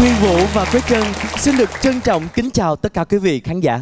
Nguyên Vũ và Quế Trân xin được trân trọng kính chào tất cả quý vị khán giả.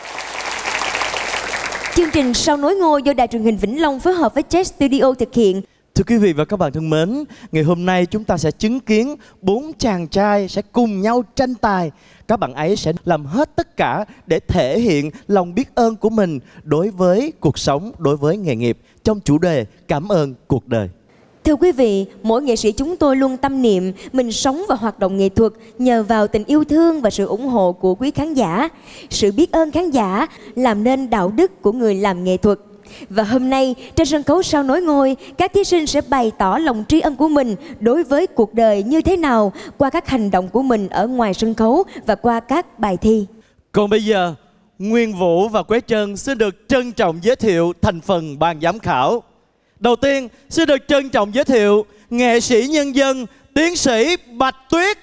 Chương trình Sao Nối Ngôi do Đài Truyền hình Vĩnh Long phối hợp với Jet Studio thực hiện. Thưa quý vị và các bạn thân mến, ngày hôm nay chúng ta sẽ chứng kiến 4 chàng trai sẽ cùng nhau tranh tài. Các bạn ấy sẽ làm hết tất cả để thể hiện lòng biết ơn của mình đối với cuộc sống, đối với nghề nghiệp trong chủ đề cảm ơn cuộc đời. Thưa quý vị, mỗi nghệ sĩ chúng tôi luôn tâm niệm mình sống và hoạt động nghệ thuật nhờ vào tình yêu thương và sự ủng hộ của quý khán giả. Sự biết ơn khán giả làm nên đạo đức của người làm nghệ thuật. Và hôm nay, trên sân khấu Sao Nối Ngôi, các thí sinh sẽ bày tỏ lòng tri ân của mình đối với cuộc đời như thế nào qua các hành động của mình ở ngoài sân khấu và qua các bài thi. Còn bây giờ, Nguyên Vũ và Quế Trân xin được trân trọng giới thiệu thành phần ban giám khảo. Đầu tiên, xin được trân trọng giới thiệu nghệ sĩ nhân dân tiến sĩ Bạch Tuyết,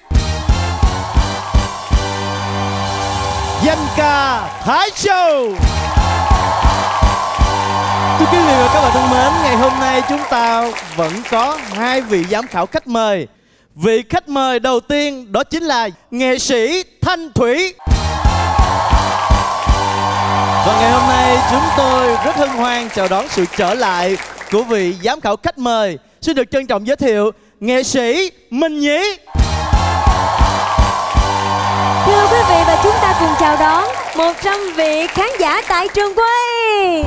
danh ca Thái Châu. Thưa quý vị và các bạn thân mến, ngày hôm nay chúng ta vẫn có 2 vị giám khảo khách mời. Vị khách mời đầu tiên đó chính là nghệ sĩ Thanh Thủy. Và ngày hôm nay chúng tôi rất hân hoan chào đón sự trở lại của vị giám khảo khách mời. Xin được trân trọng giới thiệu nghệ sĩ Minh Nhí. Thưa quý vị, và chúng ta cùng chào đón 100 vị khán giả tại trường quay.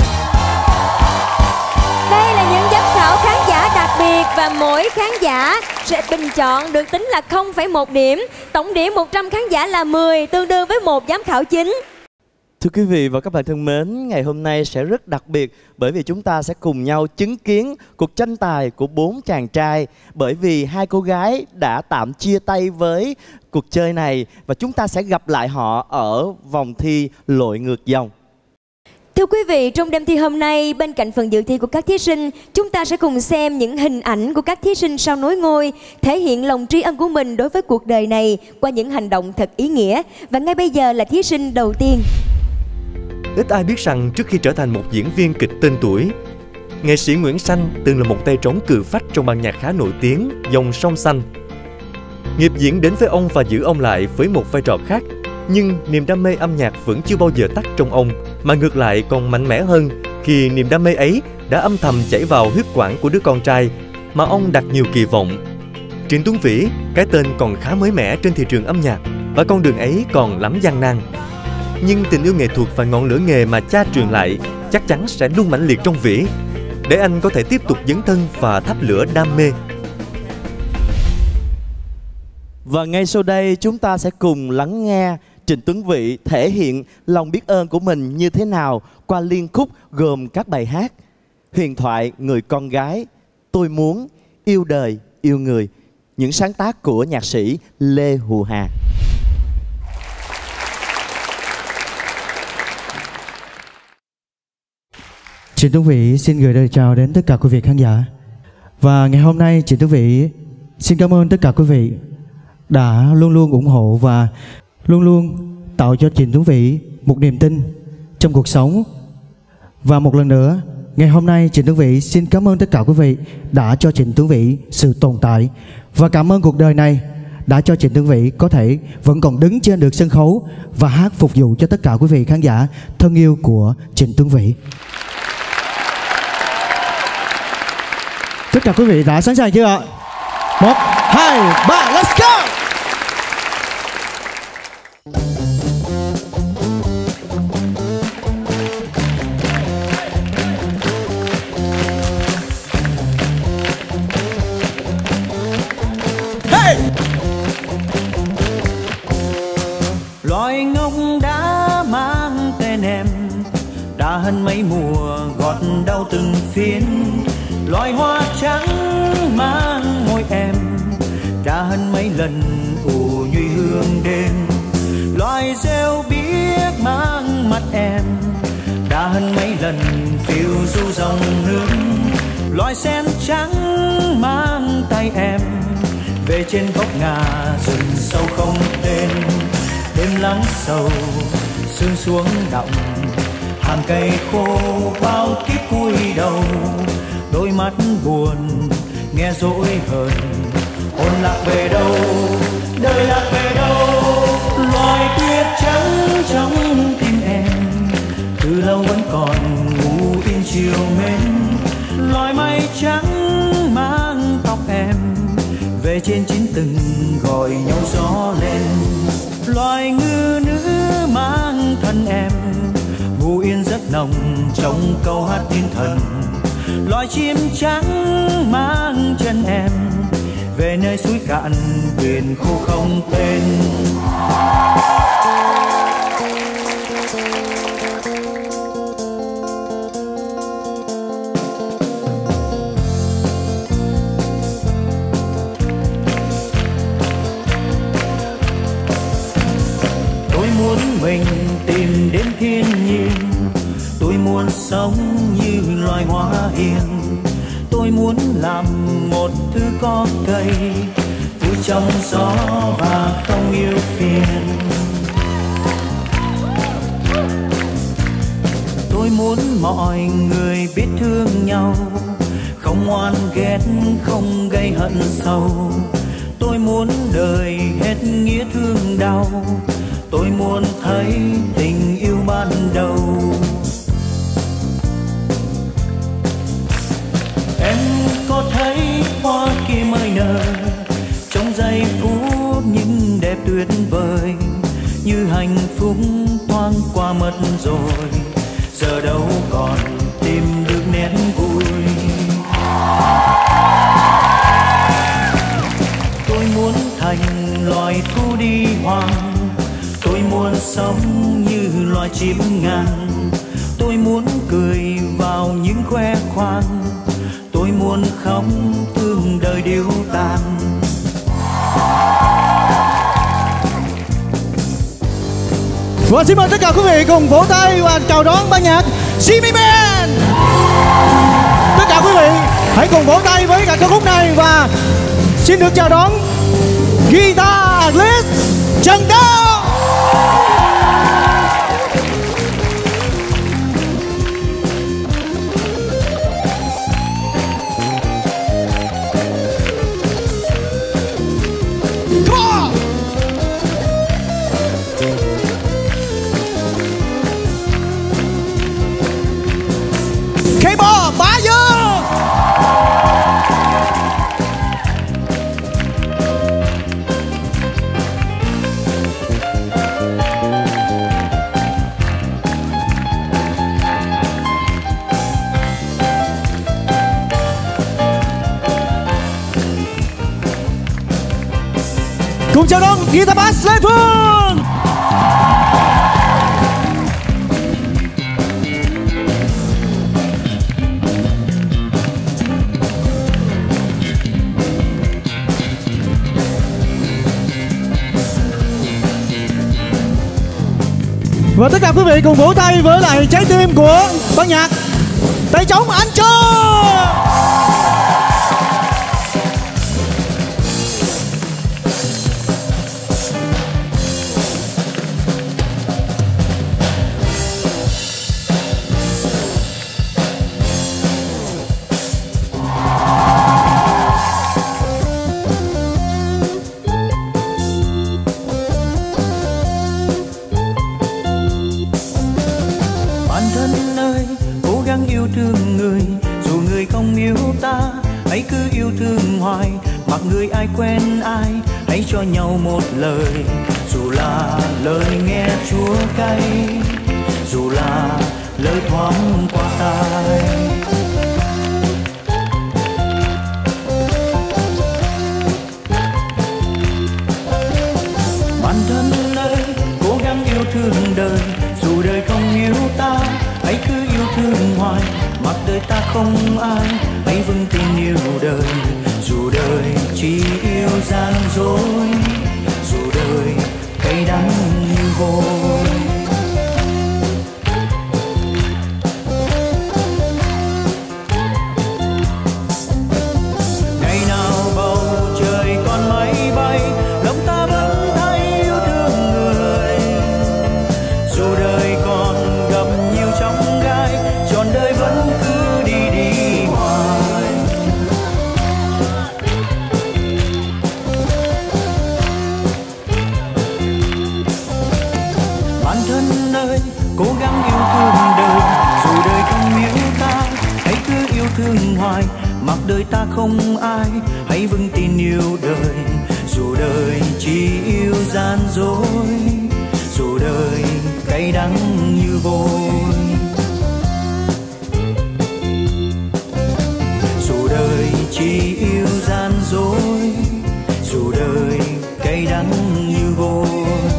Đây là những giám khảo khán giả đặc biệt và mỗi khán giả sẽ bình chọn được tính là 0,1 điểm. Tổng điểm 100 khán giả là 10, tương đương với 1 giám khảo chính. Thưa quý vị và các bạn thân mến, ngày hôm nay sẽ rất đặc biệt bởi vì chúng ta sẽ cùng nhau chứng kiến cuộc tranh tài của 4 chàng trai. Bởi vì 2 cô gái đã tạm chia tay với cuộc chơi này và chúng ta sẽ gặp lại họ ở vòng thi lội ngược dòng. Thưa quý vị, trong đêm thi hôm nay, bên cạnh phần dự thi của các thí sinh, chúng ta sẽ cùng xem những hình ảnh của các thí sinh Sao Nối Ngôi thể hiện lòng tri ân của mình đối với cuộc đời này qua những hành động thật ý nghĩa. Và ngay bây giờ là thí sinh đầu tiên. Ít ai biết rằng trước khi trở thành một diễn viên kịch tên tuổi, nghệ sĩ Nguyễn Sanh từng là một tay trống cừ phách trong ban nhạc khá nổi tiếng Dòng Sông Xanh. Nghiệp diễn đến với ông và giữ ông lại với một vai trò khác, nhưng niềm đam mê âm nhạc vẫn chưa bao giờ tắt trong ông, mà ngược lại còn mạnh mẽ hơn khi niềm đam mê ấy đã âm thầm chảy vào huyết quản của đứa con trai mà ông đặt nhiều kỳ vọng. Trịnh Tuấn Vĩ, cái tên còn khá mới mẻ trên thị trường âm nhạc và con đường ấy còn lắm gian nan. Nhưng tình yêu nghệ thuật và ngọn lửa nghề mà cha truyền lại chắc chắn sẽ luôn mãnh liệt trong Vĩ, để anh có thể tiếp tục dấn thân và thắp lửa đam mê. Và ngay sau đây chúng ta sẽ cùng lắng nghe Trịnh Tuấn Vĩ thể hiện lòng biết ơn của mình như thế nào qua liên khúc gồm các bài hát Huyền thoại người con gái, Tôi muốn, Yêu đời, yêu người, những sáng tác của nhạc sĩ Lê Hù Hà. Trịnh Tuấn Vĩ xin gửi lời chào đến tất cả quý vị khán giả. Và ngày hôm nay Trịnh Tuấn Vĩ xin cảm ơn tất cả quý vị đã luôn luôn ủng hộ và luôn luôn tạo cho Trịnh Tuấn Vĩ một niềm tin trong cuộc sống. Và một lần nữa, ngày hôm nay Trịnh Tuấn Vĩ xin cảm ơn tất cả quý vị đã cho Trịnh Tuấn Vĩ sự tồn tại. Và cảm ơn cuộc đời này đã cho Trịnh Tuấn Vĩ có thể vẫn còn đứng trên được sân khấu và hát phục vụ cho tất cả quý vị khán giả thân yêu của Trịnh Tuấn Vĩ. Tất cả quý vị đã sẵn sàng chưa ạ? 1, 2, 3, let's go! Hey! Loài ngọc đã mang tên em, đã hơn mấy mùa gọt đau từng phiến. Loài hoa trắng mang môi em, đã hơn mấy lần ủ nhụy hương đêm. Loài rêu biếc mang mắt em, đã hơn mấy lần phiêu du dòng nước. Loài sen trắng mang tay em, về trên góc ngà rừng sâu không tên. Đêm lắng sầu sương xuống đọng, hàng cây khô bao kiếp cúi đầu. Đôi mắt buồn nghe dỗi hờn, hồn lạc về đâu, đời lạc về đâu. về trên chín tầng gọi nhau gió lên. Loài ngư nữ mang thân em, ngủ yên giấc nồng trong câu hát thiên thần. Loài chim trắng mang chân em, về nơi suối cạn biển khô không tên. Tôi muốn mình tìm đến thiên nhiên, tôi muốn sống như loài hoa hiền. Tôi muốn làm một thứ có cây, vui trong gió và không yêu phiền. Tôi muốn mọi người biết thương nhau, không oan ghét, không gây hận sâu. Tôi muốn đời hết nghĩa thương đau, tôi muốn thấy tình yêu ban đầu. Em có thấy hoa kia mới nở, trong giây phút nhưng đẹp tuyệt vời, như hạnh phúc thoáng qua mất rồi, giờ đâu còn tìm được nét vui. Tôi muốn thành loài thu đi hoang, tôi muốn sống như loài chim ngàn. Tôi muốn cười vào những khoe khoang, tôi muốn khóc thương đời điêu tàn. Và xin mời tất cả quý vị cùng vỗ tay và chào đón ban nhạc Jimmy Band. Tất cả quý vị hãy cùng vỗ tay với cả ca khúc này và xin được chào đón guitarist Trần Đao. K-pop Bá Dương. Cùng chào đón guitar bass Lê Phương. Và tất cả quý vị cùng vỗ tay với lại trái tim của ban nhạc Tay Trống Anh Trơ. Yêu thương người, dù người không yêu ta, hãy cứ yêu thương hoài. Mặc người ai quen ai, hãy cho nhau một lời. Dù là lời nghe chua cay, dù là lời thoáng qua tai. Bản thân ơi, cố gắng yêu thương đời. Dù đời không yêu ta, hãy cứ yêu thương hoài. Mặc đời ta không ai, hãy vững tin yêu đời. Dù đời chỉ yêu gian dối, dù đời cay đắng như vôi. Ngày nào bầu trời còn máy bay, lòng ta vẫn thấy yêu thương người. Dù đời còn gặp nhiều chông gai, trọn đời vẫn cứ đi đi hoài. Bản thân ơi, cố gắng yêu thương đời. Dù đời không yêu ta, hãy cứ yêu thương hoài. Mặc đời ta không ai, hãy vững tin yêu đời. dối, dù đời cay đắng như vôi. Dù đời chỉ yêu gian dối, dù đời cay đắng như vôi.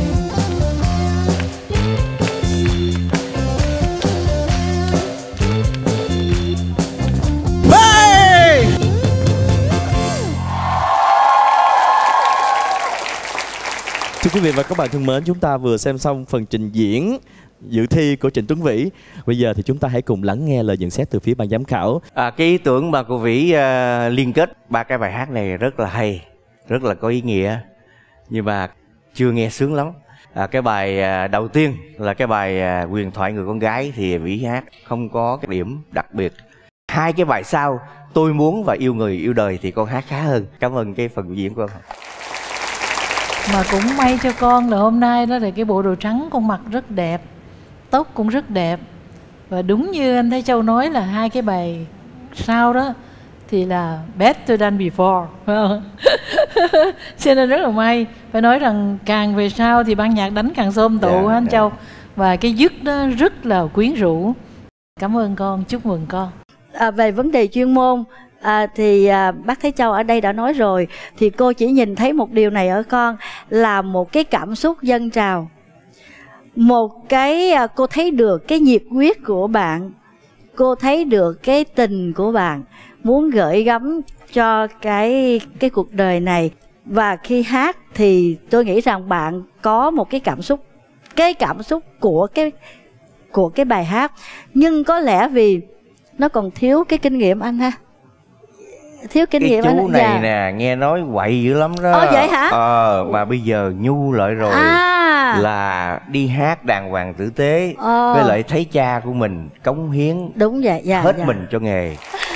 Thưa quý vị và các bạn thân mến, chúng ta vừa xem xong phần trình diễn dự thi của Trịnh Tuấn Vĩ. Bây giờ thì chúng ta hãy cùng lắng nghe lời nhận xét từ phía ban giám khảo. Cái ý tưởng mà cô Vĩ liên kết ba cái bài hát này rất là hay, rất là có ý nghĩa, nhưng mà chưa nghe sướng lắm. Cái bài đầu tiên là cái bài Huyền thoại người con gái thì Vĩ hát không có cái điểm đặc biệt. Hai cái bài sau Tôi muốn và Yêu người yêu đời thì con hát khá hơn. Cảm ơn cái phần biểu diễn của con. Mà cũng may cho con là hôm nay đó là cái bộ đồ trắng con mặc rất đẹp, tóc cũng rất đẹp. Và đúng như anh Thái Châu nói là hai cái bài sau đó thì là better than before, phải không? Cho nên rất là may. Phải nói rằng càng về sau thì ban nhạc đánh càng xôm tụ, anh Châu. Và cái dứt đó rất là quyến rũ. Cảm ơn con, chúc mừng con. Về vấn đề chuyên môn thì bác Thái Châu ở đây đã nói rồi, thì cô chỉ nhìn thấy một điều này ở con là một cái cảm xúc dâng trào, một cái cô thấy được cái nhiệt huyết của bạn, cô thấy được cái tình của bạn muốn gửi gắm cho cái cuộc đời này. Và khi hát thì tôi nghĩ rằng bạn có một cái cảm xúc của cái bài hát, nhưng có lẽ vì nó còn thiếu cái kinh nghiệm anh ha. Thiếu kinh nghiệm anh. Cái chú này nè nghe nói quậy dữ lắm đó. Vậy hả? Mà bây giờ nhu lại rồi. Là đi hát đàng hoàng tử tế, với lại thấy cha của mình cống hiến đúng vậy, hết mình cho nghề.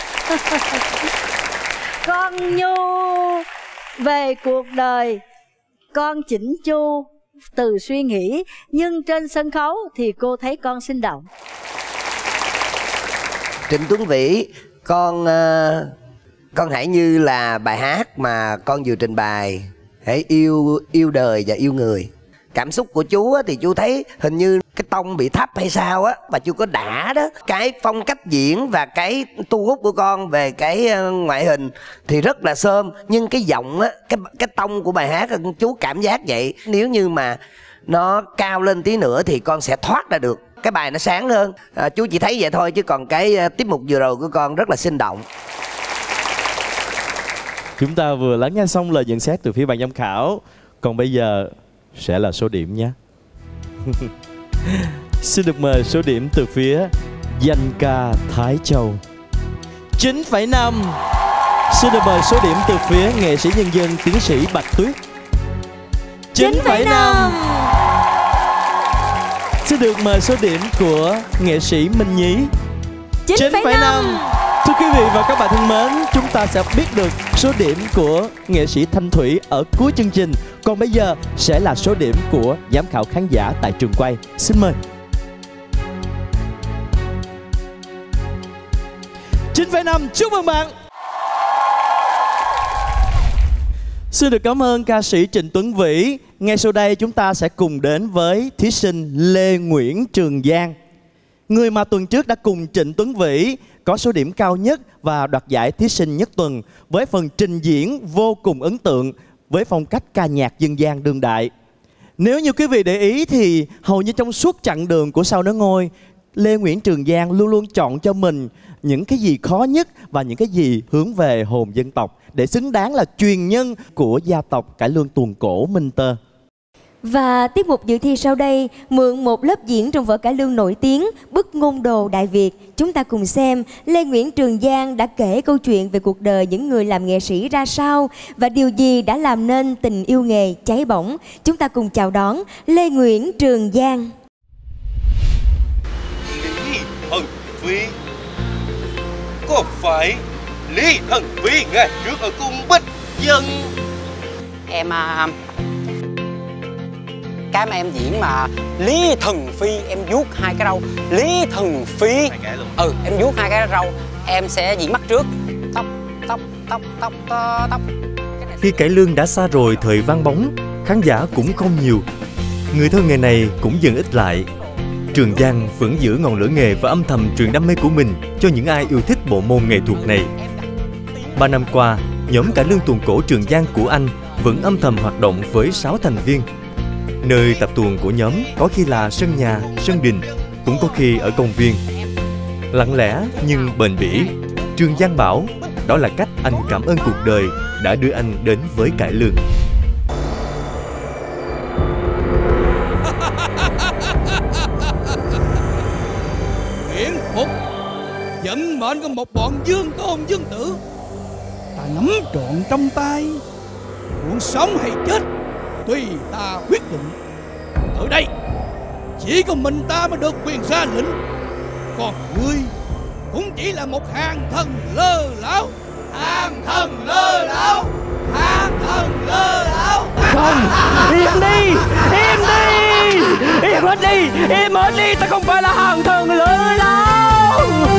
Con nhu về cuộc đời, con chỉnh chu từ suy nghĩ, nhưng trên sân khấu thì cô thấy con sinh động. Trịnh Tuấn Vĩ, con hãy như là bài hát mà con vừa trình bày, hãy yêu đời và yêu người. Cảm xúc của chú á, thì chú thấy hình như cái tông bị thấp hay sao á, và chú có đã đó. Cái phong cách diễn và cái thu hút của con về cái ngoại hình thì rất là xôm, nhưng cái giọng á, cái tông của bài hát chú cảm giác vậy. Nếu như mà nó cao lên tí nữa thì con sẽ thoát ra được, cái bài nó sáng hơn. Chú chỉ thấy vậy thôi, chứ còn cái tiết mục vừa rồi của con rất là sinh động. Chúng ta vừa lắng nghe xong lời nhận xét từ phía ban giám khảo. Còn bây giờ sẽ là số điểm nhé. Xin được mời số điểm từ phía danh ca Thái Châu 9,5. Xin được mời số điểm từ phía nghệ sĩ nhân dân tiến sĩ Bạch Tuyết 9,5. Xin được mời số điểm của nghệ sĩ Minh Nhí 9,5. Thưa quý vị và các bạn thân mến, chúng ta sẽ biết được số điểm của nghệ sĩ Thanh Thủy ở cuối chương trình. Còn bây giờ sẽ là số điểm của giám khảo khán giả tại trường quay. Xin mời. 9,5, chúc mừng bạn. Xin được cảm ơn ca sĩ Trịnh Tuấn Vĩ. Ngay sau đây chúng ta sẽ cùng đến với thí sinh Lê Nguyễn Trường Giang, người mà tuần trước đã cùng Trịnh Tuấn Vĩ có số điểm cao nhất và đoạt giải thí sinh nhất tuần với phần trình diễn vô cùng ấn tượng với phong cách ca nhạc dân gian đương đại. Nếu như quý vị để ý thì hầu như trong suốt chặng đường của Sao Nở Ngôi, Lê Nguyễn Trường Giang luôn luôn chọn cho mình những cái gì khó nhất và những cái gì hướng về hồn dân tộc để xứng đáng là truyền nhân của gia tộc cải lương tuồng cổ Minh Tơ. Và tiết mục dự thi sau đây mượn một lớp diễn trong vở cải lương nổi tiếng Bức Ngôn Đồ Đại Việt. Chúng ta cùng xem Lê Nguyễn Trường Giang đã kể câu chuyện về cuộc đời những người làm nghệ sĩ ra sao và điều gì đã làm nên tình yêu nghề cháy bỏng. Chúng ta cùng chào đón Lê Nguyễn Trường Giang. Lý Thần Phi, có phải Lý Thần Phi ngày trước ở cung Bích Dân? Cái mà em diễn mà Lý Thần Phi, em vuốt hai cái râu Lý Thần Phi, em vuốt hai cái râu, em sẽ diễn bắt trước. Tóc. Khi cải lương đã xa rồi thời vang bóng, khán giả cũng không nhiều. Người thơ nghề này cũng dần ít lại. Trường Giang vẫn giữ ngọn lửa nghề và âm thầm truyền đam mê của mình cho những ai yêu thích bộ môn nghệ thuật này. 3 năm qua, nhóm cải lương tuồng cổ Trường Giang của anh vẫn âm thầm hoạt động với 6 thành viên. Nơi tập tuồng của nhóm có khi là sân nhà, sân đình, cũng có khi ở công viên. Lặng lẽ nhưng bền bỉ, Trường Giang bảo đó là cách anh cảm ơn cuộc đời đã đưa anh đến với cải lương. Nguyễn Phục vận mệnh của một bọn dương tôn dương tử, ta nắm trọn trong tay. Muốn sống hay chết tùy ta quyết định. Ở đây chỉ có mình ta mới được quyền ra lệnh, còn ngươi cũng chỉ là một hàng thần lơ láo. Hàng thần lơ láo, hàng thần lơ láo. Không, im đi, im đi, im hết đi, im hết đi. Ta không phải là hàng thần lơ láo.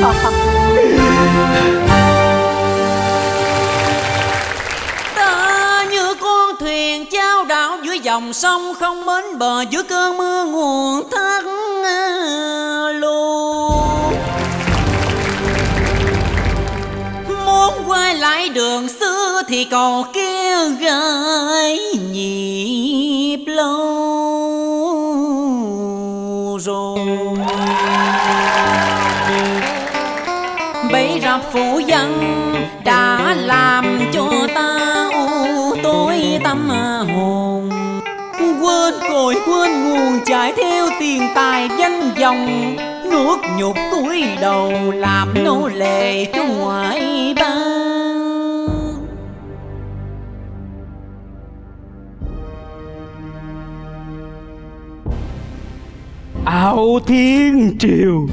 Ta như con thuyền chao đảo dưới dòng sông không bến bờ, giữa cơn mưa nguồn thác lu. Muốn quay lại đường xưa thì cầu kia gợi nhịp lâu rồi. Bẫy rập phụ dân đã làm cho ta u tối tâm hồn. Quên cội quên nguồn chạy theo tiền tài danh vọng, nuốt nhục cúi đầu làm nô lệ cho ngoại bang. Áo thiên triều,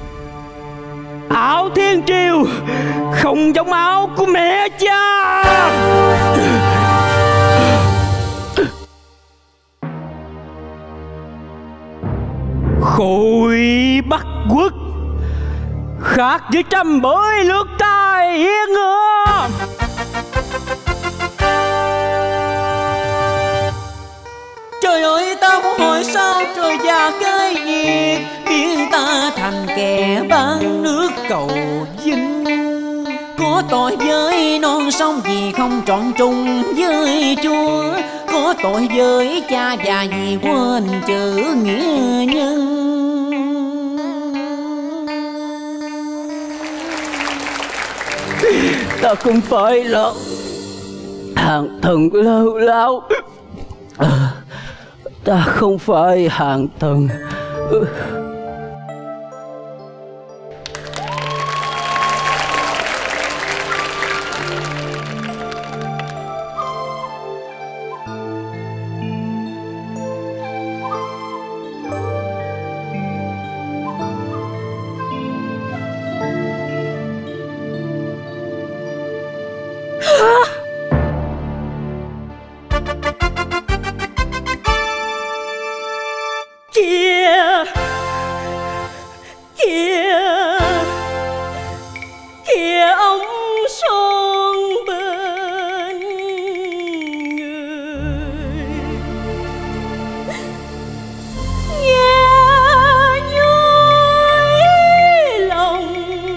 áo thiên triều không giống áo của mẹ cha. Khôi Bắc Quốc khác với trăm bới nước tai yên ngựa. Trời ơi, ta muốn hỏi sao trời già cái gì biến ta thành kẻ bán nước cầu vinh. Có tội với non sông vì không trọn trung với Chúa, có tội với cha già vì quên chữ nghĩa nhân. Ta không phải là hàng thần lơ láo. Ta không phải hàng thần. Kìa, kìa, kìa ông son bên người. Nghe nhói lòng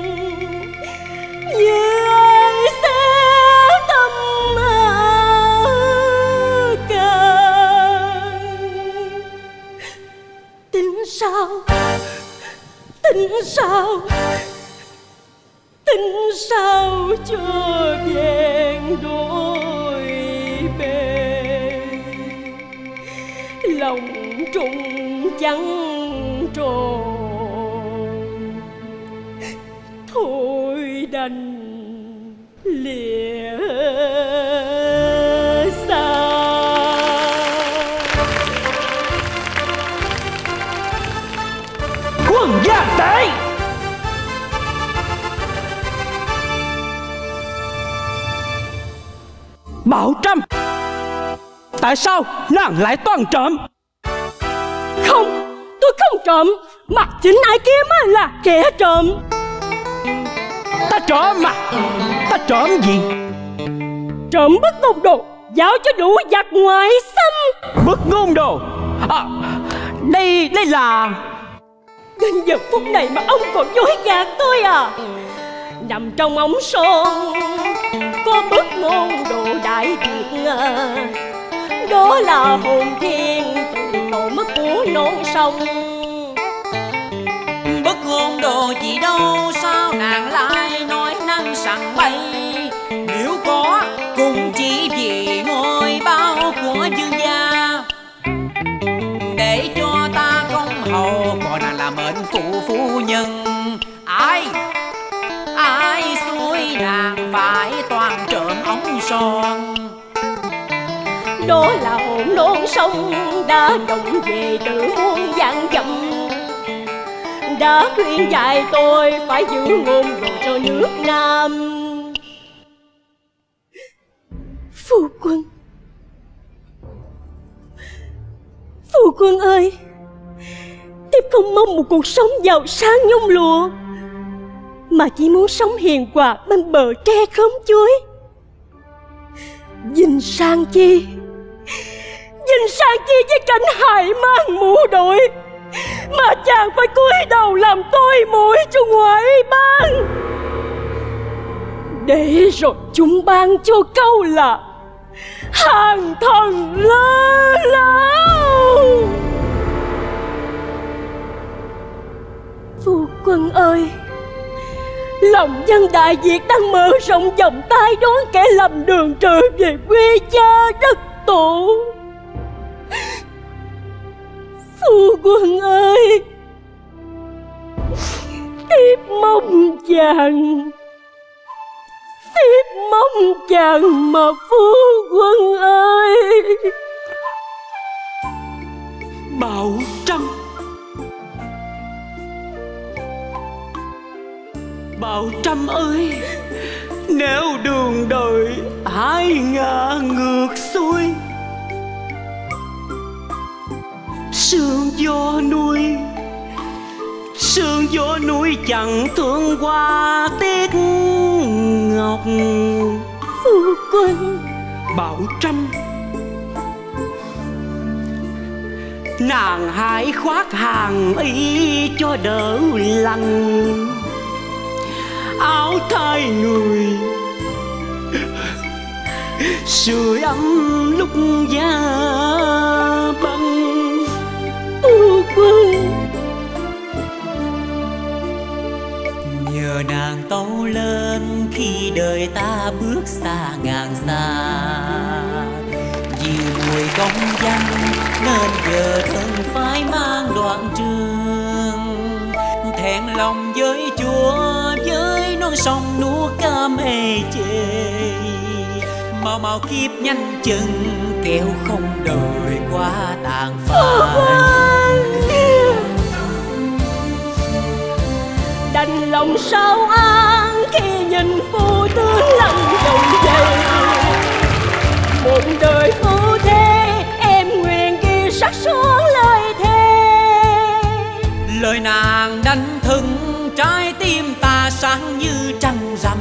như ai sẽ tâm can. Tính sao, tính sao, tính sao cho vẹn đôi bên. Lòng trùng trắng tròn, thôi đành lìa xa. Quân gian tệ, Bảo Trâm, tại sao nàng lại toan trộm? Không, tôi không trộm, mà chính ai kia mới là kẻ trộm. Ta trộm mà, ta trộm gì? Trộm mất một đồ giao cho đủ giặc ngoại xâm. Bất ngôn đồ. Đây là... Đến giờ phút này mà ông còn dối gạt tôi à? Nằm trong ống son có bất ngôn đồ đại việt à. Đó là hồn thiên từ cội mất của non sông. Bất ngôn đồ gì đâu, sao nàng lại nói năng sằng bậy? Nếu có cũng chỉ vì ngôi bao của dương gia, để cho ta công hầu, còn nàng là mệnh phu nhân. Ai xui nàng phải toàn trộm ống son. Đó là hồn non sông đã động về từ muôn vạn dặm, đã khuyên dạy tôi phải giữ ngôn đồ cho nước Nam. Phu quân ơi, thiếp không mong một cuộc sống giàu sang nhung lụa, mà chỉ muốn sống hiền hòa bên bờ tre khóm chuối. Dình sang chi với cảnh hại mang mũ đội, mà chàng phải cúi đầu làm tôi muội cho ngoại bang. Để rồi chúng ban cho câu là hàng thần lơ láo. Phu quân ơi, lòng dân Đại Việt đang mở rộng vòng tay đón kẻ lầm đường trở về quê cha đất tổ. Phu quân ơi, thiếp mong chàng mà phu quân ơi. Bảo Trâm ơi, nếu đường đời ai ngã ngược xuôi, sương gió núi chẳng thương qua tiếc ngọc. Phu quân Bảo Trâm, nàng hãy khoác hàng y cho đỡ lạnh, áo thay người sưởi ấm lúc giá băng. Phu quân nhờ nàng tâu lên khi đời ta bước xa ngàn xa, vì mùi công danh nên giờ thân phải mang đoạn trường. Thẹn lòng với chúa với non sông núa cam ê chề, mau kiếp nhanh chừng kẻo không đời qua tàn phai. đành lòng sao an khi nhìn phu tướng lăn dòng dày. Một đời phu thế em nguyện ghi sắc xuống lời thề. Lời nàng đánh thức trái tim ta sáng như trăng rằm.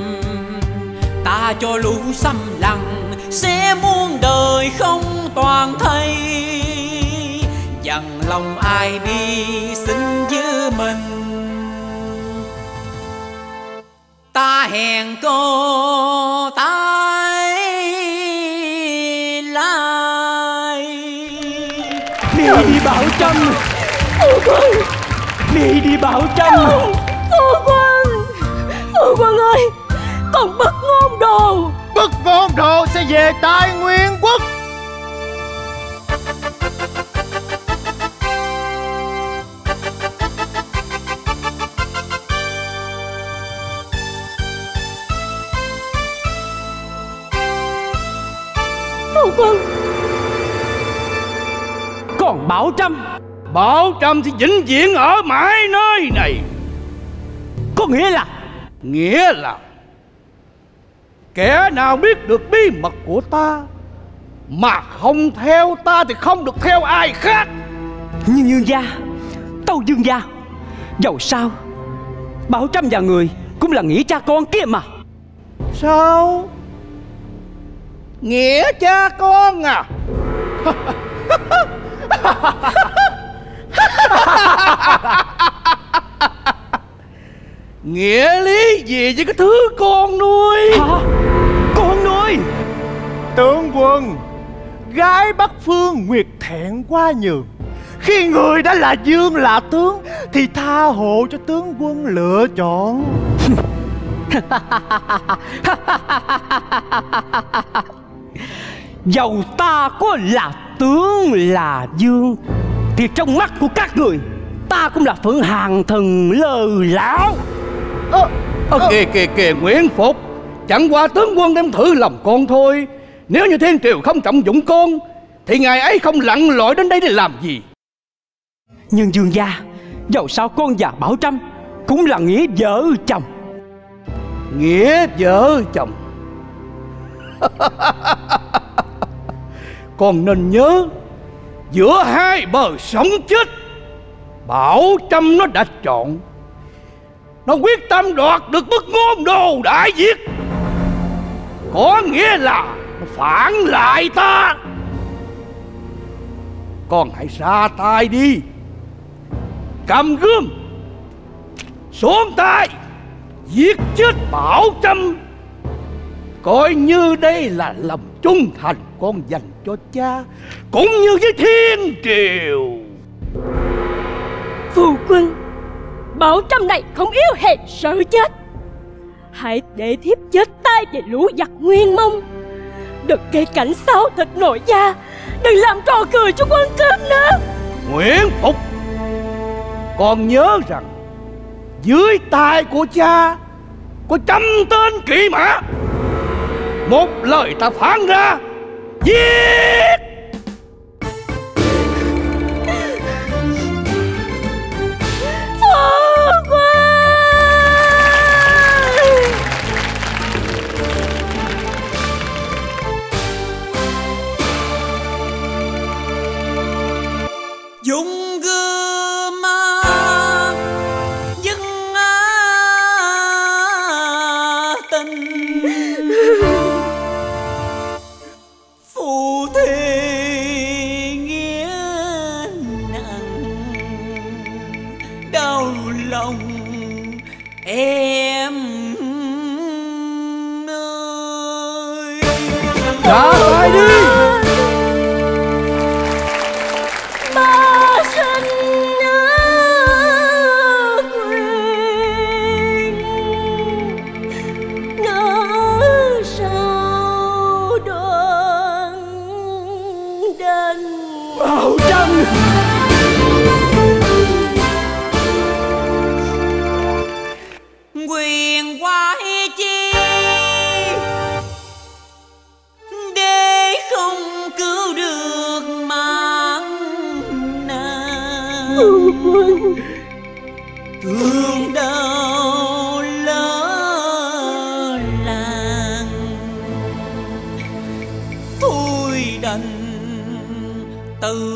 Ta cho lũ xâm lặng sẽ muôn đời không toàn thây. Dằn lòng ai bi xin giữ mình. Ta hẹn cô tái lại. Đi Bảo Trâm. Đi Bảo Trâm. Phu quân ơi, còn Bất Ngôn Đồ. Bất Ngôn Đồ sẽ về tại Nguyên Quốc. Phu quân. Còn Bảo Trâm. Bảo Trâm thì vĩnh viễn ở mãi nơi này. Có nghĩa là? Nghĩa là kẻ nào biết được bí mật của ta mà không theo ta thì không được theo ai khác. Nhưng Dương gia, Tâu Dương gia, dẫu sao Bảo Trâm và người cũng là nghĩa cha con kia mà. Sao? Nghĩa cha con à. Nghĩa lý gì với cái thứ con nuôi? Hả? Con nuôi? Tướng quân, gái Bắc Phương Nguyệt thẹn quá nhường. Khi người đã là dương là tướng thì tha hộ cho tướng quân lựa chọn. Dầu ta có là tướng là dương thì trong mắt của các người ta cũng là Phượng Hàng Thần lờ lão. Kìa Nguyễn Phục, chẳng qua tướng quân đem thử lòng con thôi. Nếu như Thiên Triều không trọng dụng con thì ngày ấy không lặn lội đến đây để làm gì. Nhưng dương gia, dầu sao con và Bảo Trâm cũng là nghĩa vợ chồng. Nghĩa vợ chồng? Con nên nhớ, giữa hai bờ sống chết, Bảo Trâm nó đã chọn. Nó quyết tâm đoạt được bức ngôn đồ đại việt, có nghĩa là nó phản lại ta. Con hãy ra tay đi, cầm gươm xuống tay, giết chết Bảo Trâm, coi như đây là lòng trung thành con dành cho cha cũng như với Thiên Triều. Phu quân, Bảo Trâm này không yếu hèn sợ chết. Hãy để thiếp chết tay về lũ giặc Nguyên Mông. Đừng gây cảnh xáo thịt nội gia, đừng làm trò cười cho quân cơm nữa. Nguyễn Phục, con nhớ rằng dưới tay của cha có 100 tên kỵ mã. Một lời ta phán ra, giết! Dùng gươm dưng tình phụ thề nghĩa nặng, đau lòng em ơi. Ra tay đi! Bảo Trâm, quyền quái chi để không cứu được mạng nàng. Thương đau lỡ làng, thôi đành từ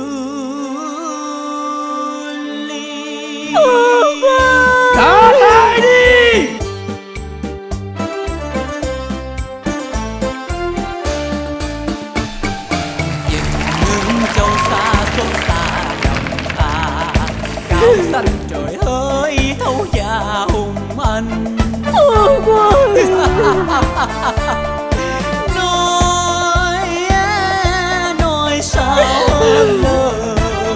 ly. Trả lại đi! Nhìn những châu xa xót xa lòng ta, cao xanh trời hỡi thấu gia hùng anh. Nói sao lời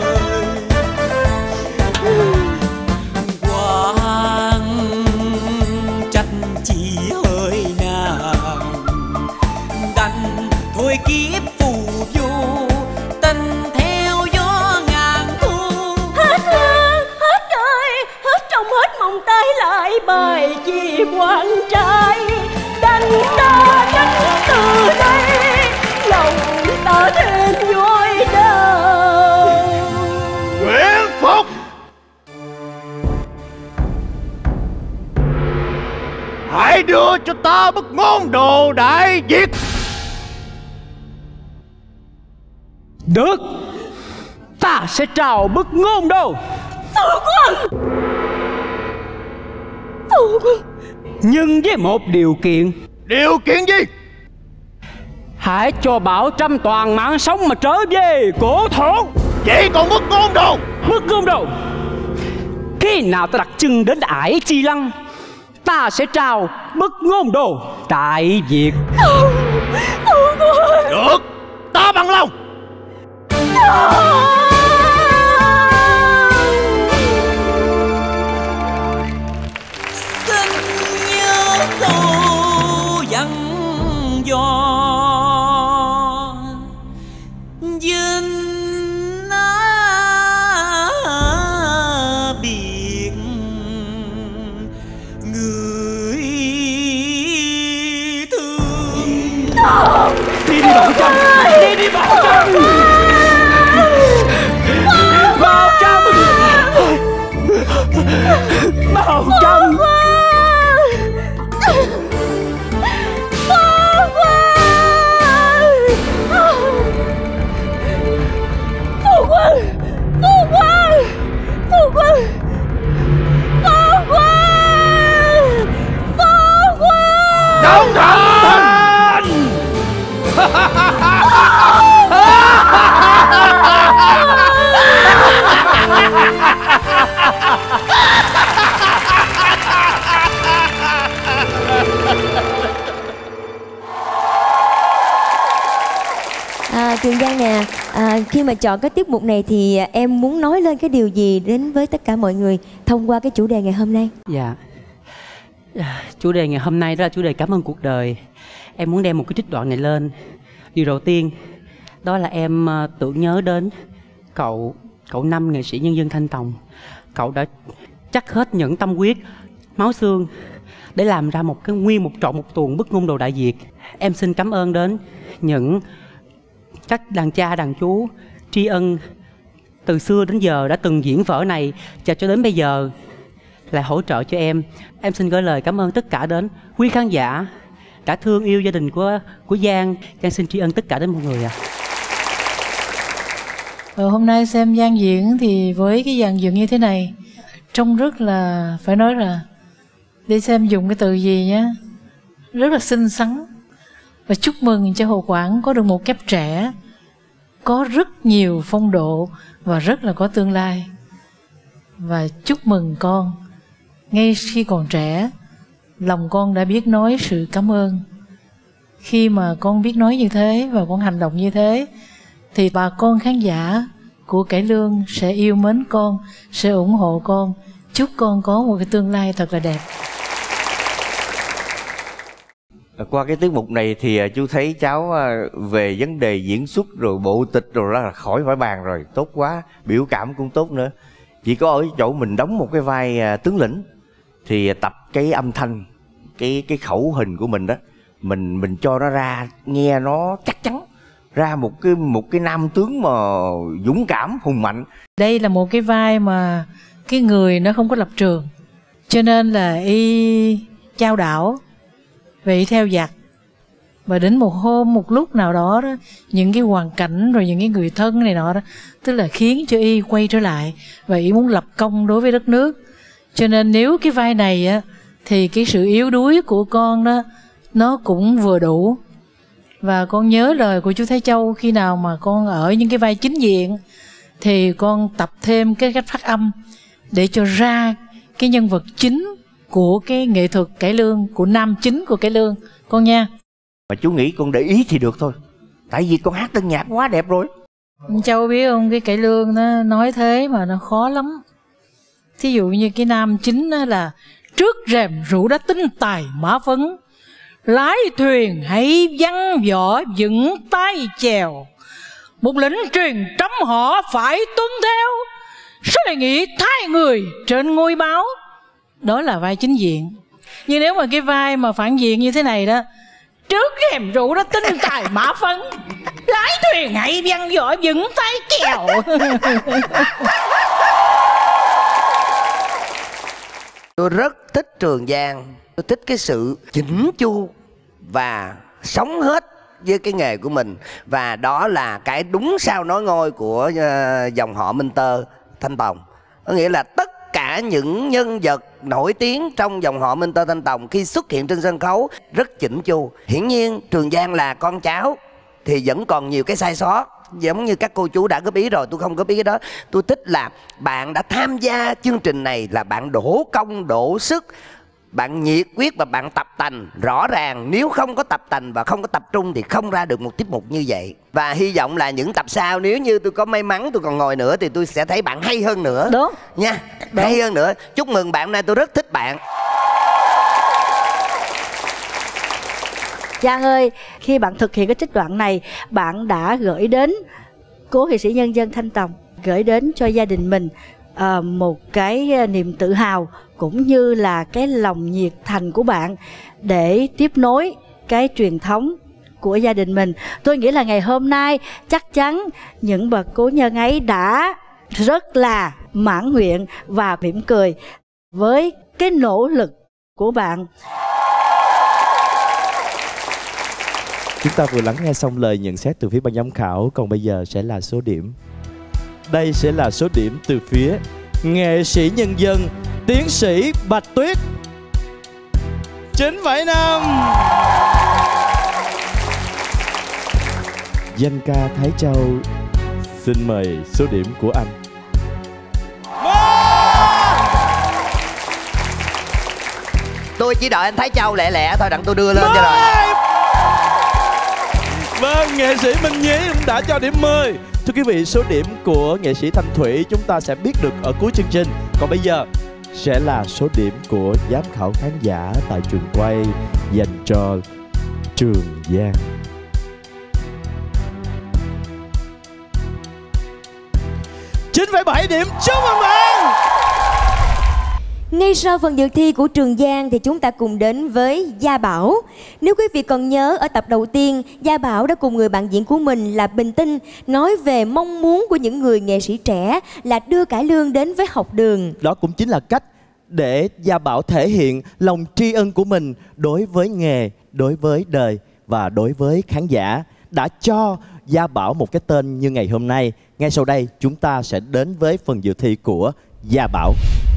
quang trách chỉ hơi nào, đành thôi kiếp phù du tình theo gió ngàn thu. Hết hương, hết đời, hết trong hết mong tay lại bài chi quan trai. Đành xa cách từ đây, lòng ta thêm vui đau. Nguyễn Phục, hãy đưa cho ta bức ngôn đồ đại việt. Được, ta sẽ trao bức ngôn đồ. Phu quân, phu quân, nhưng với một điều kiện. Điều kiện gì? hãy cho Bảo Trâm toàn mạng sống mà trở về cổ thổ. Vậy còn Bất Ngôn Đồ? Bất Ngôn Đồ, khi nào ta đặt chân đến Ải Chi Lăng, ta sẽ trao Bất Ngôn Đồ tại Việt. Được, ta bằng lòng. Xin nhớ câu dặn dò dinh biệt người thương. Đi Bảo Trâm, đi Bảo Trâm. Bảo Trâm, Bảo Trâm. Phu quân, phu quân, phu quân, phu quân, phu quân. Đông Thành. Trường Giang nè, khi mà chọn cái tiết mục này thì em muốn nói lên cái điều gì đến với tất cả mọi người thông qua cái chủ đề ngày hôm nay? Dạ, chủ đề ngày hôm nay đó là chủ đề cảm ơn cuộc đời. Em muốn đem một cái trích đoạn này lên. Điều đầu tiên đó là em tưởng nhớ đến cậu Năm, nghệ sĩ nhân dân Thanh Tòng. Cậu đã chắc hết những tâm huyết, máu xương để làm ra một cái nguyên một trọn một tuồng Bất Ngôn Đồ đại Việt. Em xin cảm ơn đến những các đàn cha đàn chú tri ân từ xưa đến giờ đã từng diễn vở này và cho đến bây giờ lại hỗ trợ cho em. Em xin gửi lời cảm ơn tất cả đến quý khán giả đã thương yêu gia đình của Giang. Giang xin tri ân tất cả đến mọi người ạ. Hôm nay xem Giang diễn thì với cái dàn dựng như thế này trông rất là, phải nói là để xem dùng cái từ gì nhé, rất là xinh xắn. Và chúc mừng cho Hồ Quảng có được một kép trẻ có rất nhiều phong độ và rất là có tương lai. Và chúc mừng con, ngay khi còn trẻ lòng con đã biết nói sự cảm ơn. Khi mà con biết nói như thế và con hành động như thế thì bà con khán giả của Cải Lương sẽ yêu mến con, sẽ ủng hộ con. Chúc con có một cái tương lai thật là đẹp. Qua cái tiết mục này thì chú thấy cháu về vấn đề diễn xuất rồi bộ tịch rồi đó là khỏi phải bàn rồi, tốt quá, biểu cảm cũng tốt nữa. Chỉ có ở chỗ mình đóng một cái vai tướng lĩnh thì tập cái âm thanh, cái khẩu hình của mình đó, mình cho nó ra nghe nó chắc chắn, ra một cái nam tướng mà dũng cảm hùng mạnh. Đây là một cái vai mà cái người nó không có lập trường, cho nên là y chao đảo và y theo giặc. Và đến một hôm, một lúc nào đó, những cái hoàn cảnh rồi những cái người thân này nọ đó, tức là khiến cho y quay trở lại và y muốn lập công đối với đất nước. Cho nên nếu cái vai này á thì cái sự yếu đuối của con đó nó cũng vừa đủ. Và con nhớ lời của chú Thái Châu, khi nào mà con ở những cái vai chính diện thì con tập thêm cái cách phát âm để cho ra cái nhân vật chính của cái nghệ thuật cải lương, của nam chính của cải lương con nha. Mà chú nghĩ con để ý thì được thôi, tại vì con hát tân nhạc quá đẹp rồi. Châu biết không, cái cải lương nó nói thế mà nó khó lắm. Thí dụ như cái nam chính đó là trước rèm rượu đã tinh tài mã phấn, lái thuyền hãy văn võ vững tay chèo, một lĩnh truyền trẫm họ phải tuân theo, số đề nghị thay người trên ngôi báo. Đó là vai chính diện. Nhưng nếu mà cái vai mà phản diện như thế này đó, trước rèm rượu đã tinh tài mã phấn, lái thuyền hãy văn võ vững tay chèo. Tôi rất thích Trường Giang. Tôi thích cái sự chỉnh chu và sống hết với cái nghề của mình. Và đó là cái đúng sao nói ngôi của dòng họ Minh Tơ Thanh Tòng. Có nghĩa là tất cả những nhân vật nổi tiếng trong dòng họ Minh Tơ Thanh Tòng khi xuất hiện trên sân khấu rất chỉnh chu. Hiển nhiên Trường Giang là con cháu thì vẫn còn nhiều cái sai sót. Giống như các cô chú đã góp ý rồi, tôi không góp ý cái đó. Tôi thích là bạn đã tham gia chương trình này là bạn đổ công đổ sức, bạn nhiệt huyết và bạn tập tành. Rõ ràng nếu không có tập tành và không có tập trung thì không ra được một tiết mục như vậy. Và hy vọng là những tập sau, nếu như tôi có may mắn tôi còn ngồi nữa thì tôi sẽ thấy bạn hay hơn nữa. Đúng nha. Đúng. Hay hơn nữa. Chúc mừng bạn, hôm nay tôi rất thích bạn. Giang ơi, khi bạn thực hiện cái trích đoạn này, bạn đã gửi đến cố nghệ sĩ nhân dân Thanh Tòng, gửi đến cho gia đình mình một cái niềm tự hào cũng như là cái lòng nhiệt thành của bạn để tiếp nối cái truyền thống của gia đình mình. Tôi nghĩ là ngày hôm nay chắc chắn những bậc cố nhân ấy đã rất là mãn nguyện và mỉm cười với cái nỗ lực của bạn. Chúng ta vừa lắng nghe xong lời nhận xét từ phía ban giám khảo, còn bây giờ sẽ là số điểm. Đây sẽ là số điểm từ phía nghệ sĩ nhân dân tiến sĩ Bạch Tuyết. 9,5. Danh ca Thái Châu xin mời số điểm của anh. Tôi chỉ đợi anh Thái Châu lẹ lẹ thôi, đặng tôi đưa lên cho rồi. Vâng, nghệ sĩ Minh Nhí cũng đã cho điểm 10. Thưa quý vị, số điểm của nghệ sĩ Thanh Thủy chúng ta sẽ biết được ở cuối chương trình. Còn bây giờ sẽ là số điểm của giám khảo khán giả tại trường quay dành cho Trường Giang. $9,7 điểm. Chúc mừng bạn. Ngay sau phần dự thi của Trường Giang thì chúng ta cùng đến với Gia Bảo. Nếu quý vị còn nhớ, ở tập đầu tiên, Gia Bảo đã cùng người bạn diễn của mình là Bình Tinh nói về mong muốn của những người nghệ sĩ trẻ là đưa cải lương đến với học đường. Đó cũng chính là cách để Gia Bảo thể hiện lòng tri ân của mình đối với nghề, đối với đời và đối với khán giả, đã cho Gia Bảo một cái tên như ngày hôm nay. Ngay sau đây chúng ta sẽ đến với phần dự thi của Gia Bảo.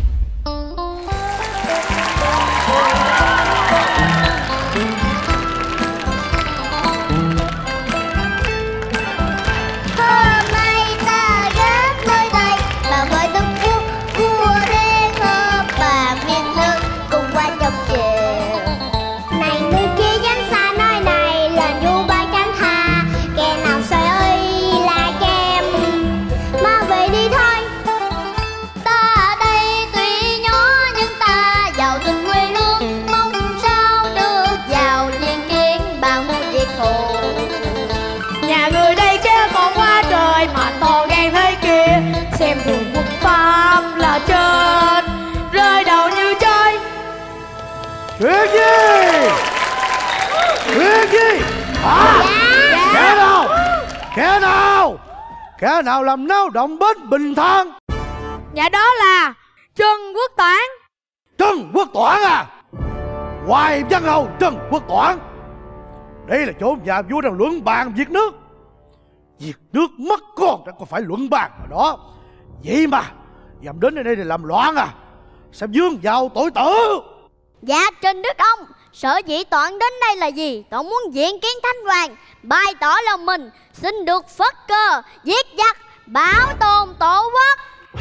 Xem thường quốc pháp là chết, rơi đầu như chơi. Chuyện gì? Chuyện gì? Hả? Kẻ nào? Kẻ nào? Kẻ nào làm náo động bến Bình Thang? Dạ đó là Trần Quốc Toản. Trần Quốc Toản à? Hoài Văn Hầu Trần Quốc Toản. Đây là chỗ nhà vua đang luận bàn việc nước. Việc nước mất con đã còn phải luận bàn rồi đó. Vậy mà dám đến đây để làm loạn à? Sao dương vào tội tử? Dạ Trình Đức ông, sở dĩ Toản đến đây là gì? Toản muốn diện kiến Thánh Hoàng, bày tỏ lòng mình, xin được phất cờ giết giặc, bảo tồn tổ quốc.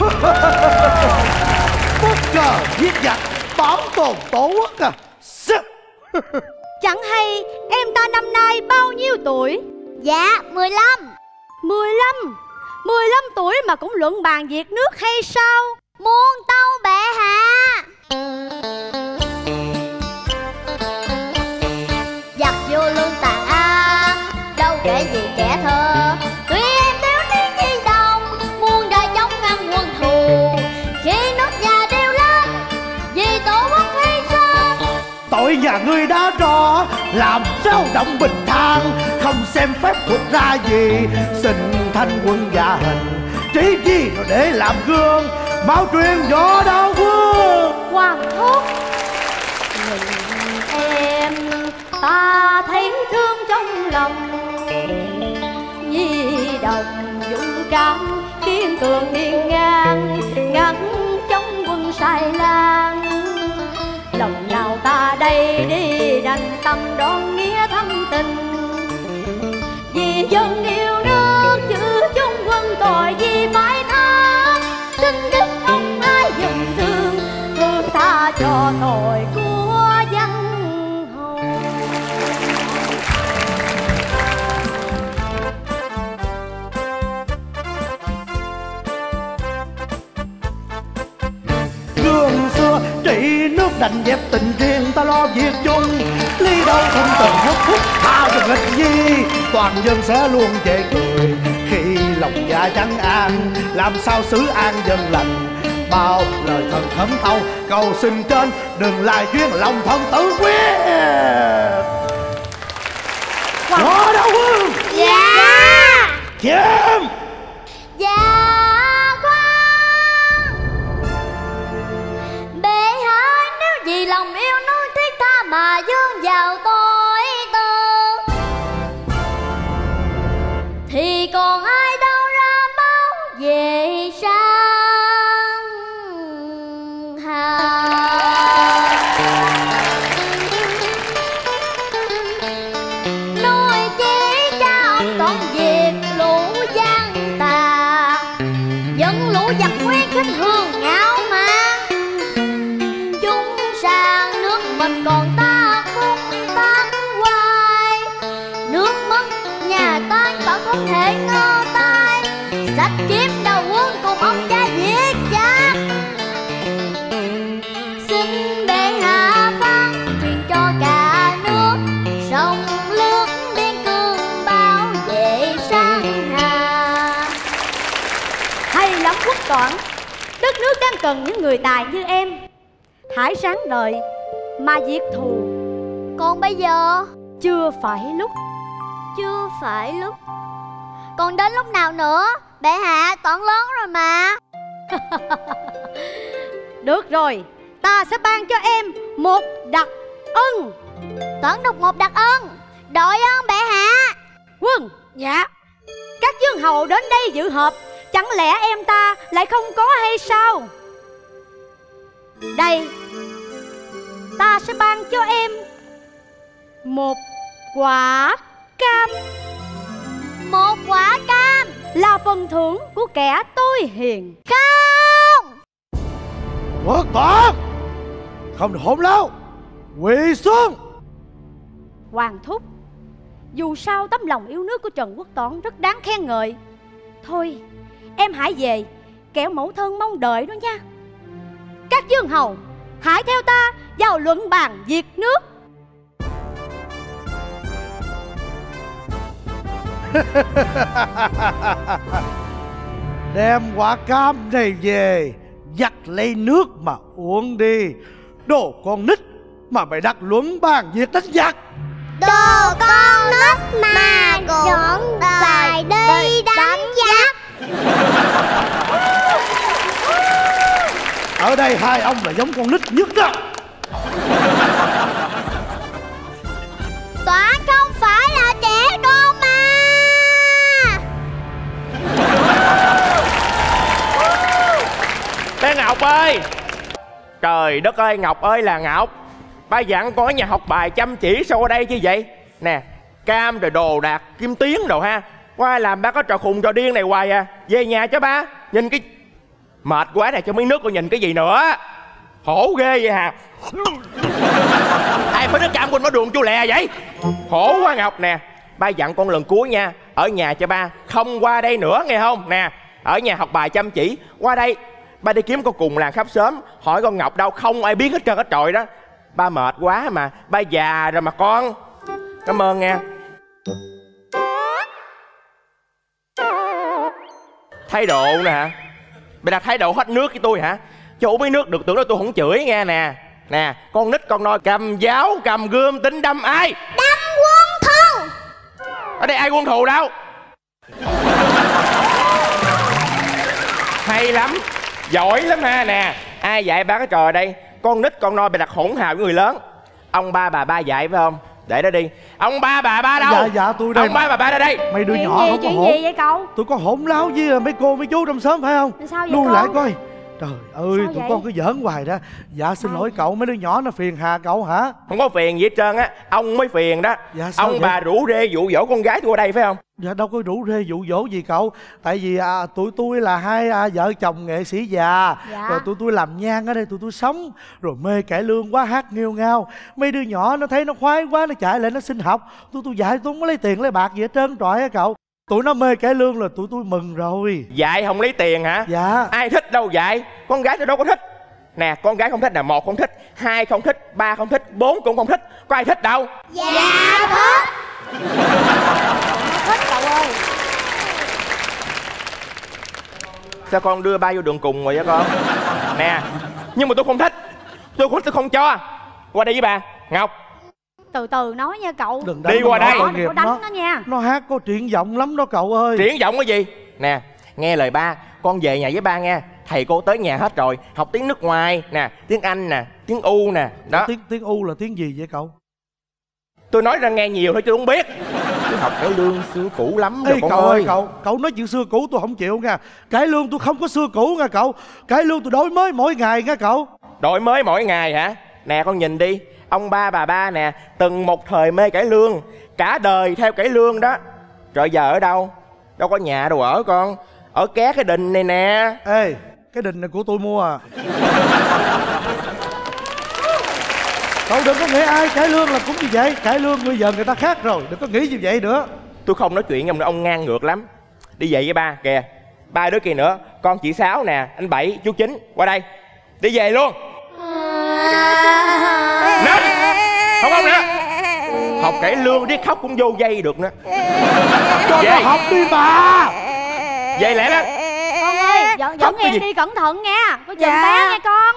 Phất cờ giết giặc, bảo tồn tổ quốc à? Chẳng hay em ta năm nay bao nhiêu tuổi? Dạ 15. 15 tuổi mà cũng luận bàn việc nước hay sao? Muôn tâu bệ hạ. Giặc vô lương tàn ác, đâu kể gì kẻ thơ. Tuy em thiếu niên chi đồng, muôn đời chống ngăn quân thù. Khi nước nhà đều lên, vì tổ quốc hy sinh. Tội nhà ngươi đã rõ, làm sao động Bình Thang. Không xem phép thuật ra gì, xin thanh quân gia hình. Trí gì rồi để làm gương, mau truyền võ đạo vương. Hoàng thúc, nhìn em ta thấy thương trong lòng. Nhi đồng dũng cảm, kiên cường hiên ngang, ngăn chống quân Sài Lan. Lòng nào ta đây đi đành tâm đón nghĩa thâm tình. Vì dân yêu nước chữ chung quân tội gì phải tha. Xin đức ông ai dùm thương thương tha cho tội của dân hầu. Gương xưa trị nước đành dẹp tình riêng ta lo việc chung. Ly đâu không từng hút phúc tha cho nghịch nhi. Toàn dân sẽ luôn chê cười khi lòng dạ chẳng an. Làm sao xứ an dân lành. Bao lời thần thấm thâu cầu xin trên đừng lại duyên lòng thân tử quyết. Có đâu Hương? Dạ. Chiêm. Dạ khoan. Bệ hạ nếu vì lòng yêu nước thiết tha mà dương vào tối tư, thì còn ai đâu ra báo về sang hà. Nói chí cha ông toàn việc lũ gian tà, dẫn lũ giặc quyết khinh hương ngạo mạn. Chúng sang nước mình còn ta không tan hoài, nước mất nhà tan ta không thể ngơ tay. Sách kiếm đầu quân cùng ông cha giết giặc. Xin bệ hạ phán truyền cho cả nước, sông nước biên cương bảo vệ sang hà. Hay lắm Quốc Toản, đất nước đang cần những người tài như em. Hãy sáng ngời mà diệt thù. Còn bây giờ chưa phải lúc. chưa phải lúc. Còn đến lúc nào nữa? Bệ hạ Toản lớn rồi mà. Được rồi, ta sẽ ban cho em một đặc ân. Toản độc một đặc ân. Đội ơn bệ hạ. Quân. Dạ. Các dương hầu đến đây dự họp, chẳng lẽ em ta lại không có hay sao? Đây, ta sẽ ban cho em một quả cam. Một quả cam là phần thưởng của kẻ tôi hiền. Không. Quốc Toản, không được hỗn láo, quỳ xuống. Hoàng thúc, dù sao tấm lòng yêu nước của Trần Quốc Toản rất đáng khen ngợi. Thôi, em hãy về, kẻo mẫu thân mong đợi đó nha. Các dương hầu, hãy theo ta vào luận bàn diệt nước. Đem quả cam này về dắt lấy nước mà uống đi. Đồ con nít mà mày đặt luận bàn việc đánh giặc. Đồ con nít mà cũng phải đi đánh giặc. Ở đây hai ông là giống con nít nhất đó. Toản không phải là trẻ con mà. Bé Ngọc ơi. Trời đất ơi, Ngọc ơi là Ngọc. Ba dặn con ở nhà học bài chăm chỉ, sao ở đây chứ vậy? Nè, cam rồi đồ đạc kim tuyến đồ ha. Qua làm ba có trò khùng trò điên này hoài à. Về nhà cho ba. Nhìn cái mệt quá này, cho miếng nước con nhìn cái gì nữa. Khổ ghê vậy hả? Ai phải nước cam quên mở đường chu lè vậy? Khổ quá Ngọc nè. Ba dặn con lần cuối nha, ở nhà cho ba, không qua đây nữa nghe không? Nè, ở nhà học bài chăm chỉ, qua đây ba đi kiếm con cùng làng khắp xóm, hỏi con Ngọc đâu không ai biết hết trơn hết trọi đó. Ba mệt quá mà, ba già rồi mà con. Cảm ơn nha. Thái độ nè hả? Mày đặt thái độ hết nước với tôi hả? Cho uống mấy nước được, tưởng đó tôi không chửi nghe nè. Nè, con nít con nói cầm giáo, cầm gươm tính đâm ai? Đâm quân thù. Ở đây ai quân thù đâu? Hay lắm, giỏi lắm ha. Nè, ai dạy ba cái trò ở đây? Con nít con nói mày đặt hỗn hào với người lớn. Ông ba bà ba dạy phải không? Để đó đi. Ông ba bà ba đâu? Dạ tôi đây. Ông ba bà ba ra đây. Mấy đứa Chuyện nhỏ gì, không có chuyện hỗn. gì vậy cậu? Tôi có hỗn láo với mấy cô mấy chú trong xóm phải không? Sao vậy Lưu con? lại coi. Trời ơi, Sao tụi vậy? con cứ giỡn hoài đó. Dạ xin lỗi cậu, mấy đứa nhỏ nó phiền hà cậu hả? Không có phiền gì hết trơn á, ông mới phiền đó. Dạ, sao ông vậy? bà rủ rê dụ dỗ con gái tôi ở đây phải không? Dạ đâu có rủ rê dụ dỗ gì cậu. Tại vì tụi tôi là hai vợ chồng nghệ sĩ già. Dạ. Rồi tụi tôi làm nhang ở đây tụi tôi sống. Rồi mê cải lương quá, hát nghêu ngao. Mấy đứa nhỏ nó thấy nó khoái quá, nó chạy lại nó xin học. Tụi tôi dạy tôi không có lấy tiền lấy bạc gì hết trơn trọi á cậu. Tụi nó mê cải lương là tụi tôi mừng rồi. Dạy không lấy tiền hả? Dạ. Ai thích đâu dạy, con gái tôi đâu có thích. Nè, con gái không thích là 1 không thích, 2 không thích, 3 không thích, 4 cũng không thích. Có ai thích đâu? Dạ thích. Thích cậu ơi. Sao con đưa ba vô đường cùng rồi vậy con? Nè, nhưng mà tôi không thích. Tôi không cho. Qua đây với bà Ngọc. Từ từ nói nha cậu. Đừng Đi qua đây. Đừng có đánh nó nha. Nó hát có triển vọng lắm đó cậu ơi. Triển vọng cái gì? Nè, nghe lời ba, con về nhà với ba nghe. Thầy cô tới nhà hết rồi. Học tiếng nước ngoài nè, tiếng Anh nè, tiếng U nè. Đó. Tiếng U là tiếng gì vậy cậu? Tôi nói ra nghe nhiều thôi chứ không biết. Tôi học cải lương xưa cũ lắm rồi Ê, con cậu ơi. Cậu nói chuyện xưa cũ tôi không chịu nha. Cải lương tôi không có xưa cũ nha cậu. Cải lương tôi đổi mới mỗi ngày nha cậu. Đổi mới mỗi ngày hả? Nè con nhìn đi, ông ba bà ba nè, từng một thời mê cải lương, cả đời theo cải lương đó. Rồi giờ ở đâu? Đâu có nhà đâu ở con. Ở ké cái đình này nè. Ê, cái đình này của tôi mua à. Cậu đừng có nghĩ ai cải lương là cũng như vậy. Cải lương bây giờ người ta khác rồi, đừng có nghĩ như vậy nữa. Tôi không nói chuyện với ông ngang ngược lắm. Đi về với ba kìa. Ba đứa kia nữa, con chị Sáu nè, anh Bảy, chú Chín, qua đây. Đi về luôn. Nè, không nữa. Học cải lương biết khóc cũng vô dây được nữa. Cho nó học đi bà. Về lẹ đó. Con ơi, dẫn em đi cẩn thận nha. Có chừng té nha con.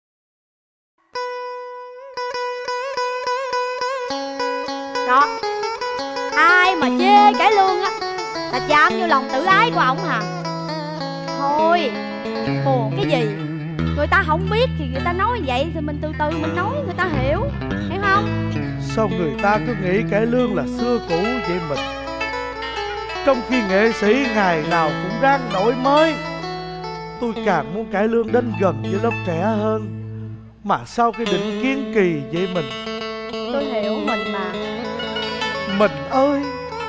Đó, ai mà chê cải lương á là chạm vô lòng tự ái của ổng hả? Thôi, buồn cái gì. Người ta không biết thì người ta nói vậy, thì mình từ từ mình nói người ta hiểu, hiểu không? Sao người ta cứ nghĩ cải lương là xưa cũ vậy mình? Trong khi nghệ sĩ ngày nào cũng ráng đổi mới. Tôi càng muốn cải lương đến gần với lớp trẻ hơn. Mà sao cái định kiến kỳ vậy mình? Tôi hiểu mình mà. Mình ơi,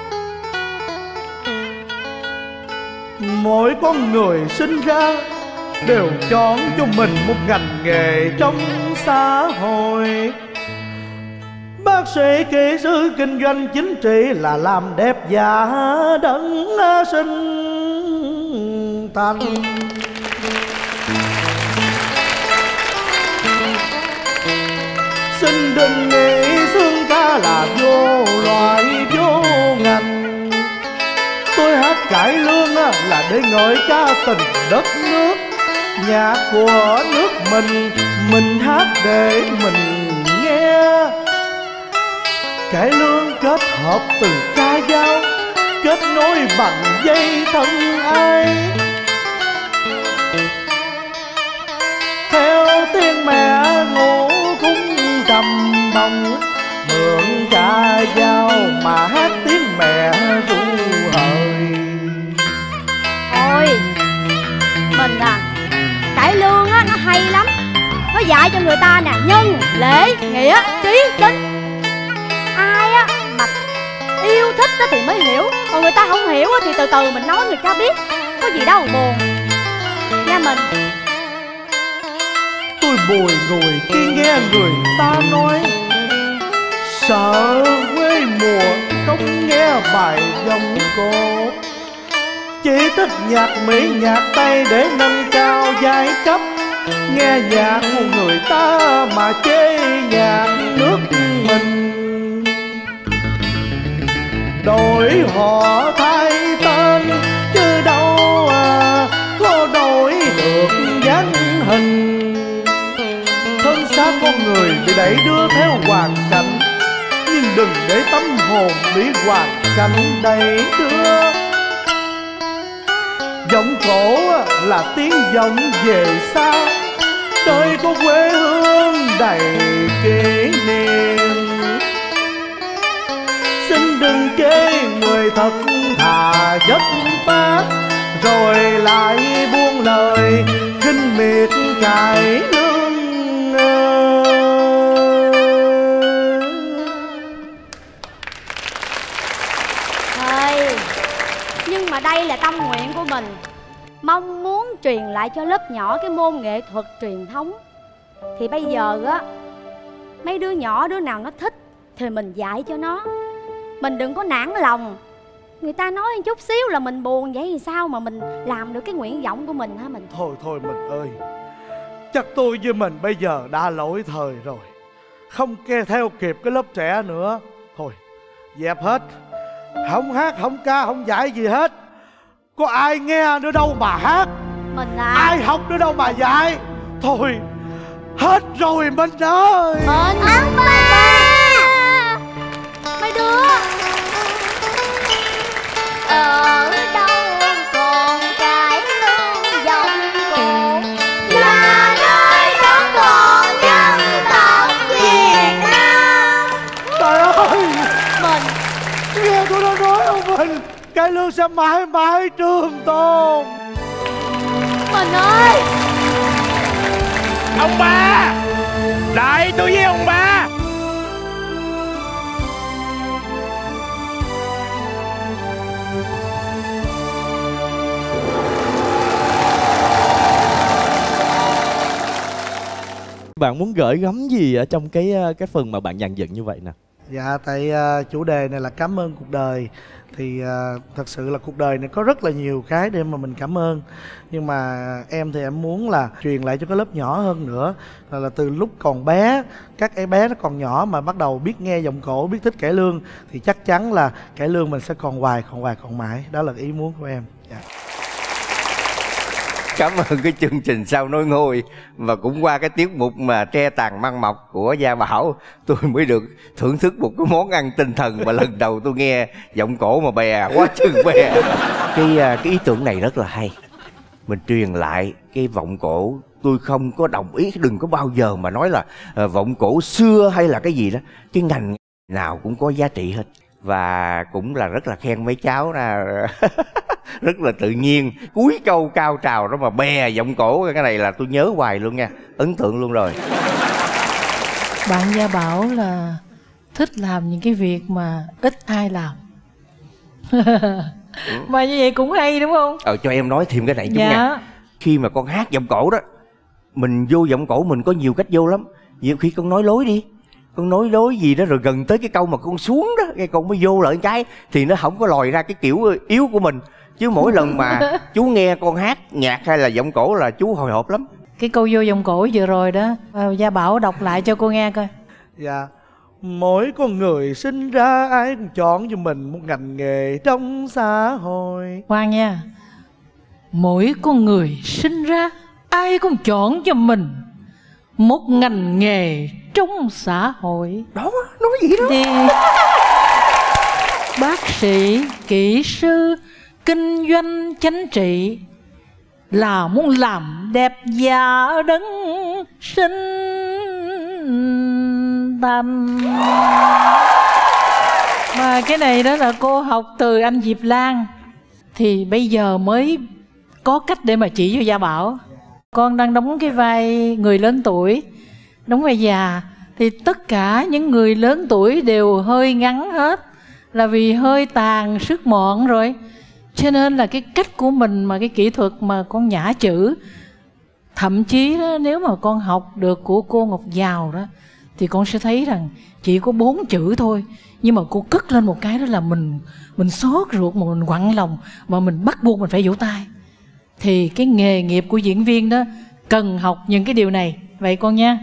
mỗi con người sinh ra đều chọn cho mình một ngành nghề trong xã hội. Bác sĩ, kỹ sư, kinh doanh, chính trị là làm đẹp giả đấng sinh thành. Xin đừng nghĩ xương ca là vô loại vô ngành. Tôi hát cải lương là để ngợi ca tình đất nước. Nhạc của nước mình hát để mình nghe. Cải lương kết hợp từ ca dao, kết nối bằng dây thân ai. Theo tiếng mẹ ngủ cũng trầm bồng, mượn ca dao mà hát tiếng mẹ ru hời. Thôi, mình cải lương á nó hay lắm. Nó dạy cho người ta nè, nhân, lễ, nghĩa, trí, tính. Ai á mà yêu thích á thì mới hiểu, còn người ta không hiểu á thì từ từ mình nói người ta biết. Có gì đâu buồn nha mình. Tôi bồi ngồi khi nghe người ta nói, sợ quê mùa không nghe bài dòng cổ. Chỉ thích nhạc Mỹ, nhạc Tây để nâng cao giai cấp. Nghe nhạc của người ta mà chê nhạc nước mình. Đổi họ thay tên chứ đâu có đổi được dáng hình. Thân xác con người bị đẩy đưa theo hoàn cảnh, nhưng đừng để tâm hồn bị hoàn cảnh đẩy đưa. Giọng cổ là tiếng vọng về xa, đời có quê hương đầy kỷ niệm. Xin đừng chê người thật thà chất phác, rồi lại buông lời khinh miệt biết cải lương. Thầy, nhưng mà đây là tâm nguyện của mình, mong muốn truyền lại cho lớp nhỏ cái môn nghệ thuật truyền thống. Thì bây giờ á, mấy đứa nhỏ đứa nào nó thích thì mình dạy cho nó. Mình đừng có nản lòng. Người ta nói chút xíu là mình buồn, vậy thì sao mà mình làm được cái nguyện vọng của mình hả mình? Thôi mình ơi, chắc tôi với mình bây giờ đã lỗi thời rồi, không theo kịp cái lớp trẻ nữa. Thôi dẹp hết, không hát không ca không dạy gì hết. Có ai nghe nữa đâu mà hát, mình à, ai học nữa đâu mà dạy. Thôi hết rồi mình ơi. Mình ông ba, mấy đứa ở đâu còn cái lương dòng cổ, là nơi đó còn dân tộc Việt Nam. Trời ơi, Mình nghe tôi đã nói không mình, cái lương sẽ mãi mãi trường tồn. Mình ơi, Ông ba, đợi tôi với ông ba. Bạn muốn gửi gắm gì ở trong cái phần mà bạn dàn dựng như vậy nè? Dạ, tại chủ đề này là cảm ơn cuộc đời. Thì thật sự là cuộc đời này có rất là nhiều cái để mà mình cảm ơn. Nhưng mà em thì em muốn là truyền lại cho cái lớp nhỏ hơn nữa, là từ lúc còn bé, các em bé nó còn nhỏ mà bắt đầu biết nghe giọng cổ, biết thích cải lương, thì chắc chắn là cải lương mình sẽ còn hoài còn mãi. Đó là ý muốn của em. Dạ. Cảm ơn cái chương trình Sao Nối Ngôi, và cũng qua cái tiết mục mà tre tàn măng mọc của Gia Bảo, tôi mới được thưởng thức một cái món ăn tinh thần mà lần đầu tôi nghe giọng cổ mà bè quá chừng bè. Cái ý tưởng này rất là hay, mình truyền lại cái vọng cổ. Tôi không có đồng ý, đừng có bao giờ mà nói là vọng cổ xưa hay là cái gì đó. Cái ngành nào cũng có giá trị hết. Và cũng là rất là khen mấy cháu là rất là tự nhiên. Cuối câu cao trào đó mà bè giọng cổ, cái này là tôi nhớ hoài luôn nha, ấn tượng luôn rồi. Bạn Gia Bảo là thích làm những cái việc mà ít ai làm. Mà như vậy cũng hay đúng không? Cho em nói thêm cái này chút dạ. nha. Khi mà con hát giọng cổ đó, mình vô giọng cổ mình có nhiều cách vô lắm. Nhiều khi con nói lối đi, con nói lối gì đó rồi gần tới cái câu mà con xuống đó, cái con mới vô lại cái thì nó không có lòi ra cái kiểu yếu của mình. Chứ mỗi lần mà chú nghe con hát nhạc hay là giọng cổ là chú hồi hộp lắm. Cái câu vô giọng cổ vừa rồi đó, Gia Bảo đọc lại cho cô nghe coi. Dạ. Mỗi con người sinh ra ai cũng chọn cho mình một ngành nghề trong xã hội. Khoan nha. Mỗi con người sinh ra ai cũng chọn cho mình một ngành nghề trong xã hội. Đó, nói gì đó. Thì bác sĩ, kỹ sư, kinh doanh, chính trị là muốn làm đẹp da đấng sinh thành. Mà cái này đó là cô học từ anh Diệp Lan, thì bây giờ mới có cách để mà chỉ cho Gia Bảo. Con đang đóng cái vai người lớn tuổi, đóng vai già, thì tất cả những người lớn tuổi đều hơi ngắn hết, là vì hơi tàn sức mọn rồi. Cho nên là cái cách của mình mà cái kỹ thuật mà con nhả chữ, thậm chí đó, nếu mà con học được của cô Ngọc Giao đó, thì con sẽ thấy rằng chỉ có 4 chữ thôi, nhưng mà cô cất lên một cái đó là mình xót ruột, mà mình quặn lòng, mà mình bắt buộc mình phải vỗ tay. Thì cái nghề nghiệp của diễn viên đó cần học những cái điều này. Vậy con nha.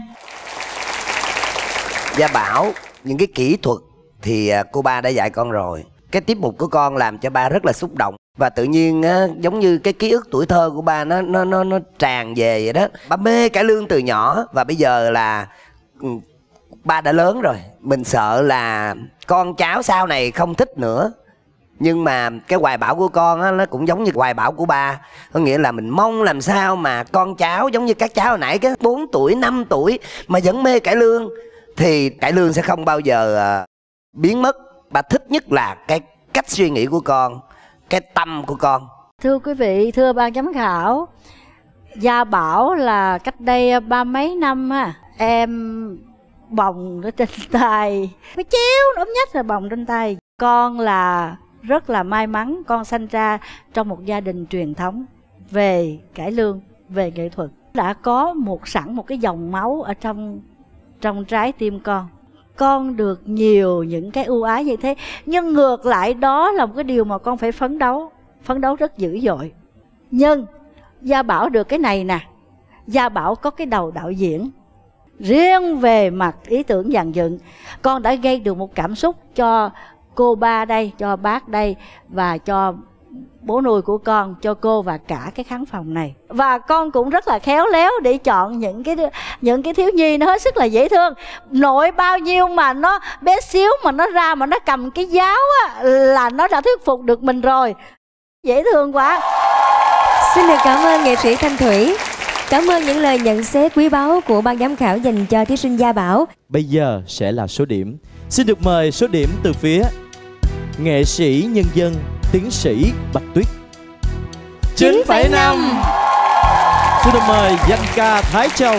Gia Bảo, những cái kỹ thuật thì cô ba đã dạy con rồi. Cái tiết mục của con làm cho ba rất là xúc động. Và tự nhiên á, giống như cái ký ức tuổi thơ của ba nó tràn về vậy đó. Ba mê cải lương từ nhỏ, và bây giờ là ba đã lớn rồi. Mình sợ là con cháu sau này không thích nữa. Nhưng mà cái hoài bão của con á, nó cũng giống như hoài bão của ba. Có nghĩa là mình mong làm sao mà con cháu giống như các cháu hồi nãy, cái 4 tuổi, 5 tuổi mà vẫn mê cải lương, thì cải lương sẽ không bao giờ biến mất. Bà thích nhất là cái cách suy nghĩ của con, cái tâm của con. Thưa quý vị, thưa ban giám khảo, Gia Bảo là cách đây 30 năm á, em bồng ở trên tay, cái chéo ốm nhách rồi bồng trên tay. Con là rất là may mắn, con sanh ra trong một gia đình truyền thống về cải lương, về nghệ thuật. Đã có sẵn một cái dòng máu ở trong trái tim con. Con được nhiều những cái ưu ái như thế, nhưng ngược lại đó là một cái điều mà con phải phấn đấu rất dữ dội. Nhưng Gia Bảo được cái này nè, Gia Bảo có cái đầu đạo diễn. Riêng về mặt ý tưởng dàn dựng, con đã gây được một cảm xúc cho cô ba đây, cho bác đây, và cho bố nuôi của con, cho cô và cả cái khán phòng này. Và con cũng rất là khéo léo để chọn những cái thiếu nhi nó hết sức là dễ thương. Nội bao nhiêu mà nó bé xíu mà nó ra mà nó cầm cái giáo á, là nó đã thuyết phục được mình rồi. Dễ thương quá. Xin được cảm ơn nghệ sĩ Thanh Thủy. Cảm ơn những lời nhận xét quý báu của ban giám khảo dành cho thí sinh Gia Bảo. Bây giờ sẽ là số điểm. Xin được mời số điểm từ phía nghệ sĩ nhân dân tiến sĩ Bạch Tuyết 9,5. Xin được mời danh ca Thái Châu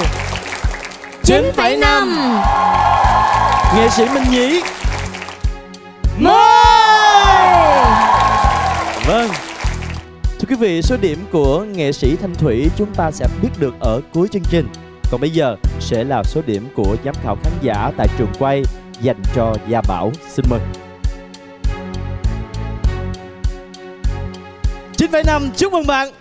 9,5. Nghệ sĩ Minh Nhí 10. Vâng. Thưa quý vị, số điểm của nghệ sĩ Thanh Thủy chúng ta sẽ biết được ở cuối chương trình. Còn bây giờ sẽ là số điểm của giám khảo khán giả tại trường quay dành cho Gia Bảo. Xin mời. 9,5, chúc mừng bạn.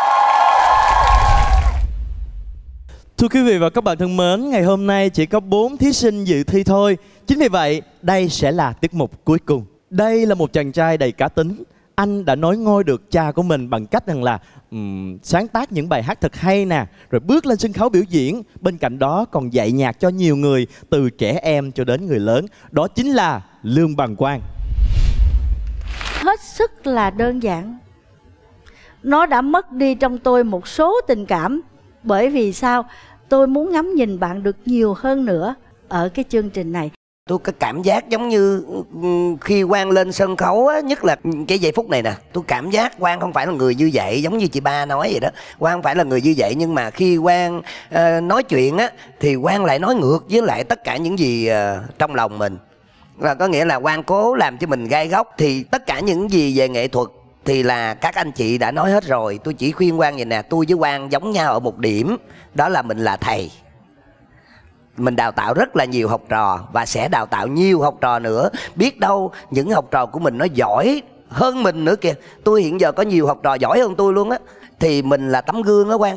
Thưa quý vị và các bạn thân mến, ngày hôm nay chỉ có 4 thí sinh dự thi thôi. Chính vì vậy, đây sẽ là tiết mục cuối cùng. Đây là một chàng trai đầy cá tính. Anh đã nói ngôi được cha của mình bằng cách rằng là sáng tác những bài hát thật hay nè, rồi bước lên sân khấu biểu diễn. Bên cạnh đó còn dạy nhạc cho nhiều người, từ trẻ em cho đến người lớn. Đó chính là Lương Bằng Quang. Hết sức là đơn giản. Nó đã mất đi trong tôi một số tình cảm. Bởi vì sao? Tôi muốn ngắm nhìn bạn được nhiều hơn nữa ở cái chương trình này. Tôi có cảm giác giống như khi Quang lên sân khấu á, nhất là cái giây phút này nè, tôi cảm giác Quang không phải là người như vậy, giống như chị Ba nói vậy đó. Quang không phải là người như vậy, nhưng mà khi Quang nói chuyện á, thì Quang lại nói ngược với lại tất cả những gì trong lòng mình. Là có nghĩa là Quang cố làm cho mình gai góc. Thì tất cả những gì về nghệ thuật thì là các anh chị đã nói hết rồi. Tôi chỉ khuyên Quang vậy nè, tôi với Quang giống nhau ở một điểm, đó là mình là thầy. Mình đào tạo rất là nhiều học trò và sẽ đào tạo nhiều học trò nữa. Biết đâu những học trò của mình nó giỏi hơn mình nữa kìa. Tôi hiện giờ có nhiều học trò giỏi hơn tôi luôn á. Thì mình là tấm gương đó Quang.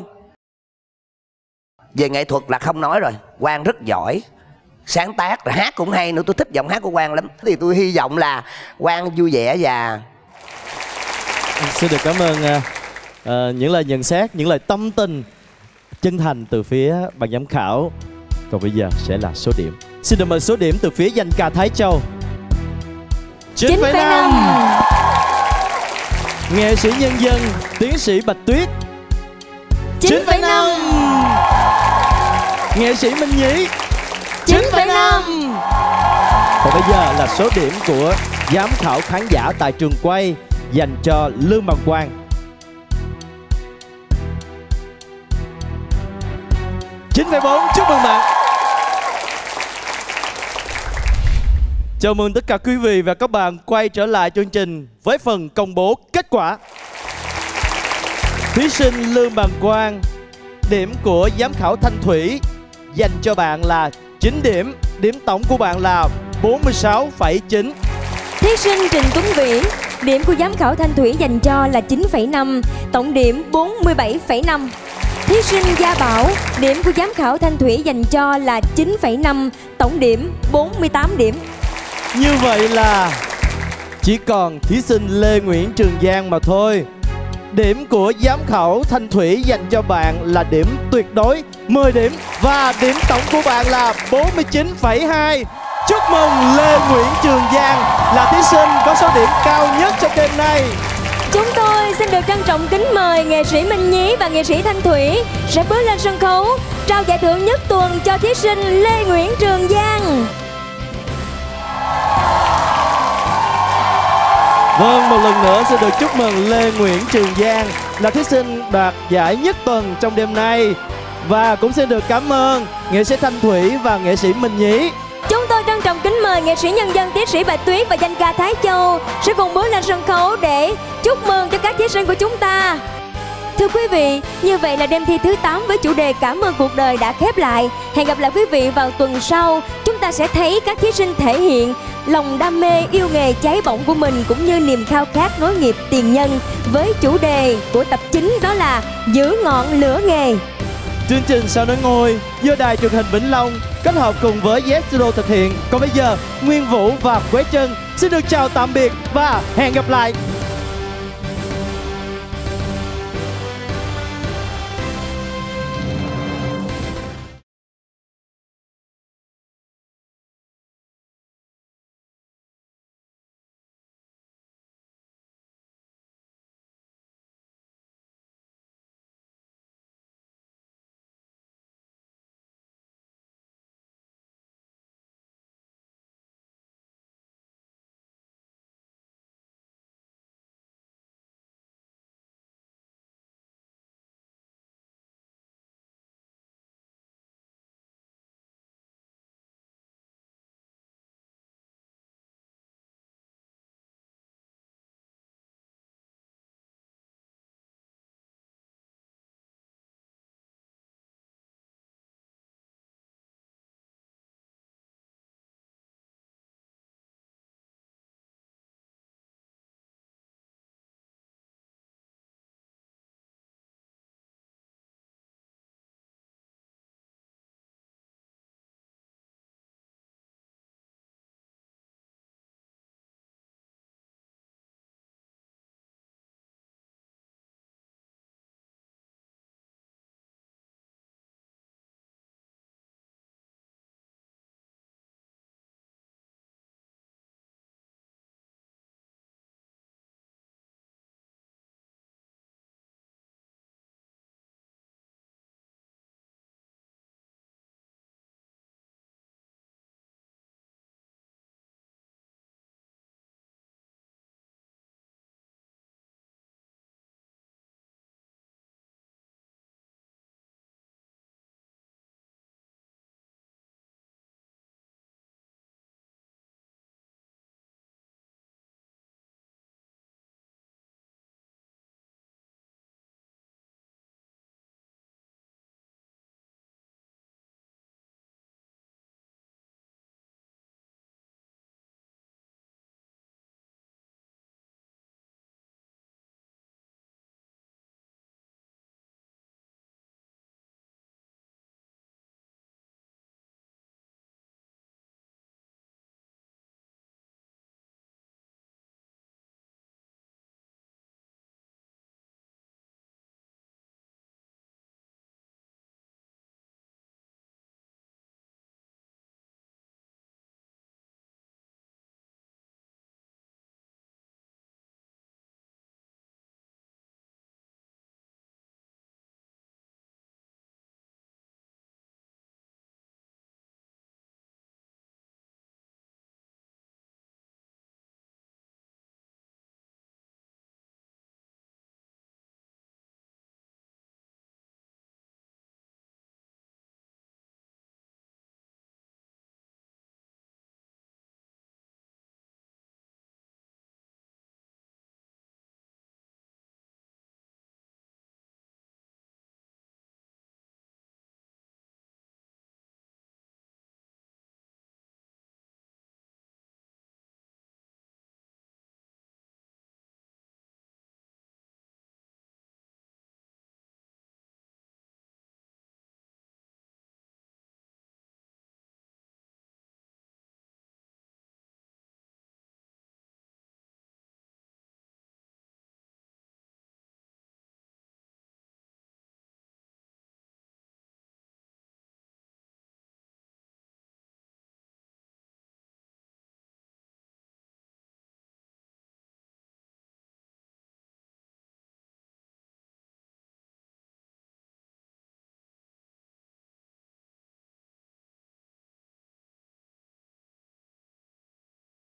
Về nghệ thuật là không nói rồi, Quang rất giỏi, sáng tác, rồi hát cũng hay nữa. Tôi thích giọng hát của Quang lắm. Thì tôi hy vọng là Quang vui vẻ và... Xin được cảm ơn những lời nhận xét, những lời tâm tình chân thành từ phía ban giám khảo. Còn bây giờ sẽ là số điểm. Xin được mời số điểm từ phía danh ca Thái Châu 9,5. Nghệ sĩ nhân dân tiến sĩ Bạch Tuyết 9,5. Nghệ sĩ Minh Nhí 9,5. Còn bây giờ là số điểm của giám khảo khán giả tại trường quay dành cho Lương Bằng Quang 9,4. Chúc mừng bạn. Chào mừng tất cả quý vị và các bạn quay trở lại chương trình với phần công bố kết quả. Thí sinh Lương Bằng Quang, điểm của giám khảo Thanh Thủy dành cho bạn là 9 điểm. Điểm tổng của bạn là 46,9. Thí sinh Trình Tuấn Vĩ, điểm của giám khảo Thanh Thủy dành cho là 9,5, tổng điểm 47,5. Thí sinh Gia Bảo, điểm của giám khảo Thanh Thủy dành cho là 9,5, tổng điểm 48 điểm. Như vậy là chỉ còn thí sinh Lê Nguyễn Trường Giang mà thôi. Điểm của giám khảo Thanh Thủy dành cho bạn là điểm tuyệt đối 10 điểm. Và điểm tổng của bạn là 49,2. Chúc mừng Lê Nguyễn Trường Giang là thí sinh có số điểm cao nhất trong đêm nay. Chúng tôi xin được trân trọng kính mời nghệ sĩ Minh Nhí và nghệ sĩ Thanh Thủy sẽ bước lên sân khấu trao giải thưởng nhất tuần cho thí sinh Lê Nguyễn Trường Giang. Vâng, một lần nữa xin được chúc mừng Lê Nguyễn Trường Giang là thí sinh đoạt giải nhất tuần trong đêm nay. Và cũng xin được cảm ơn nghệ sĩ Thanh Thủy và nghệ sĩ Minh Nhí. Chúng tôi trân trọng kính mời nghệ sĩ nhân dân tiến sĩ Bạch Tuyết và danh ca Thái Châu sẽ cùng bước lên sân khấu để chúc mừng cho các thí sinh của chúng ta. Thưa quý vị, như vậy là đêm thi thứ 8 với chủ đề Cảm ơn cuộc đời đã khép lại. Hẹn gặp lại quý vị vào tuần sau. Chúng ta sẽ thấy các thí sinh thể hiện lòng đam mê, yêu nghề cháy bỏng của mình cũng như niềm khao khát nối nghiệp tiền nhân với chủ đề của tập 9 đó là Giữ ngọn lửa nghề. Chương trình Sao Nói Ngôi do Đài Truyền hình Vĩnh Long kết hợp cùng với Yes Studio thực hiện. Còn bây giờ, Nguyên Vũ và Quế Trân xin được chào tạm biệt và hẹn gặp lại.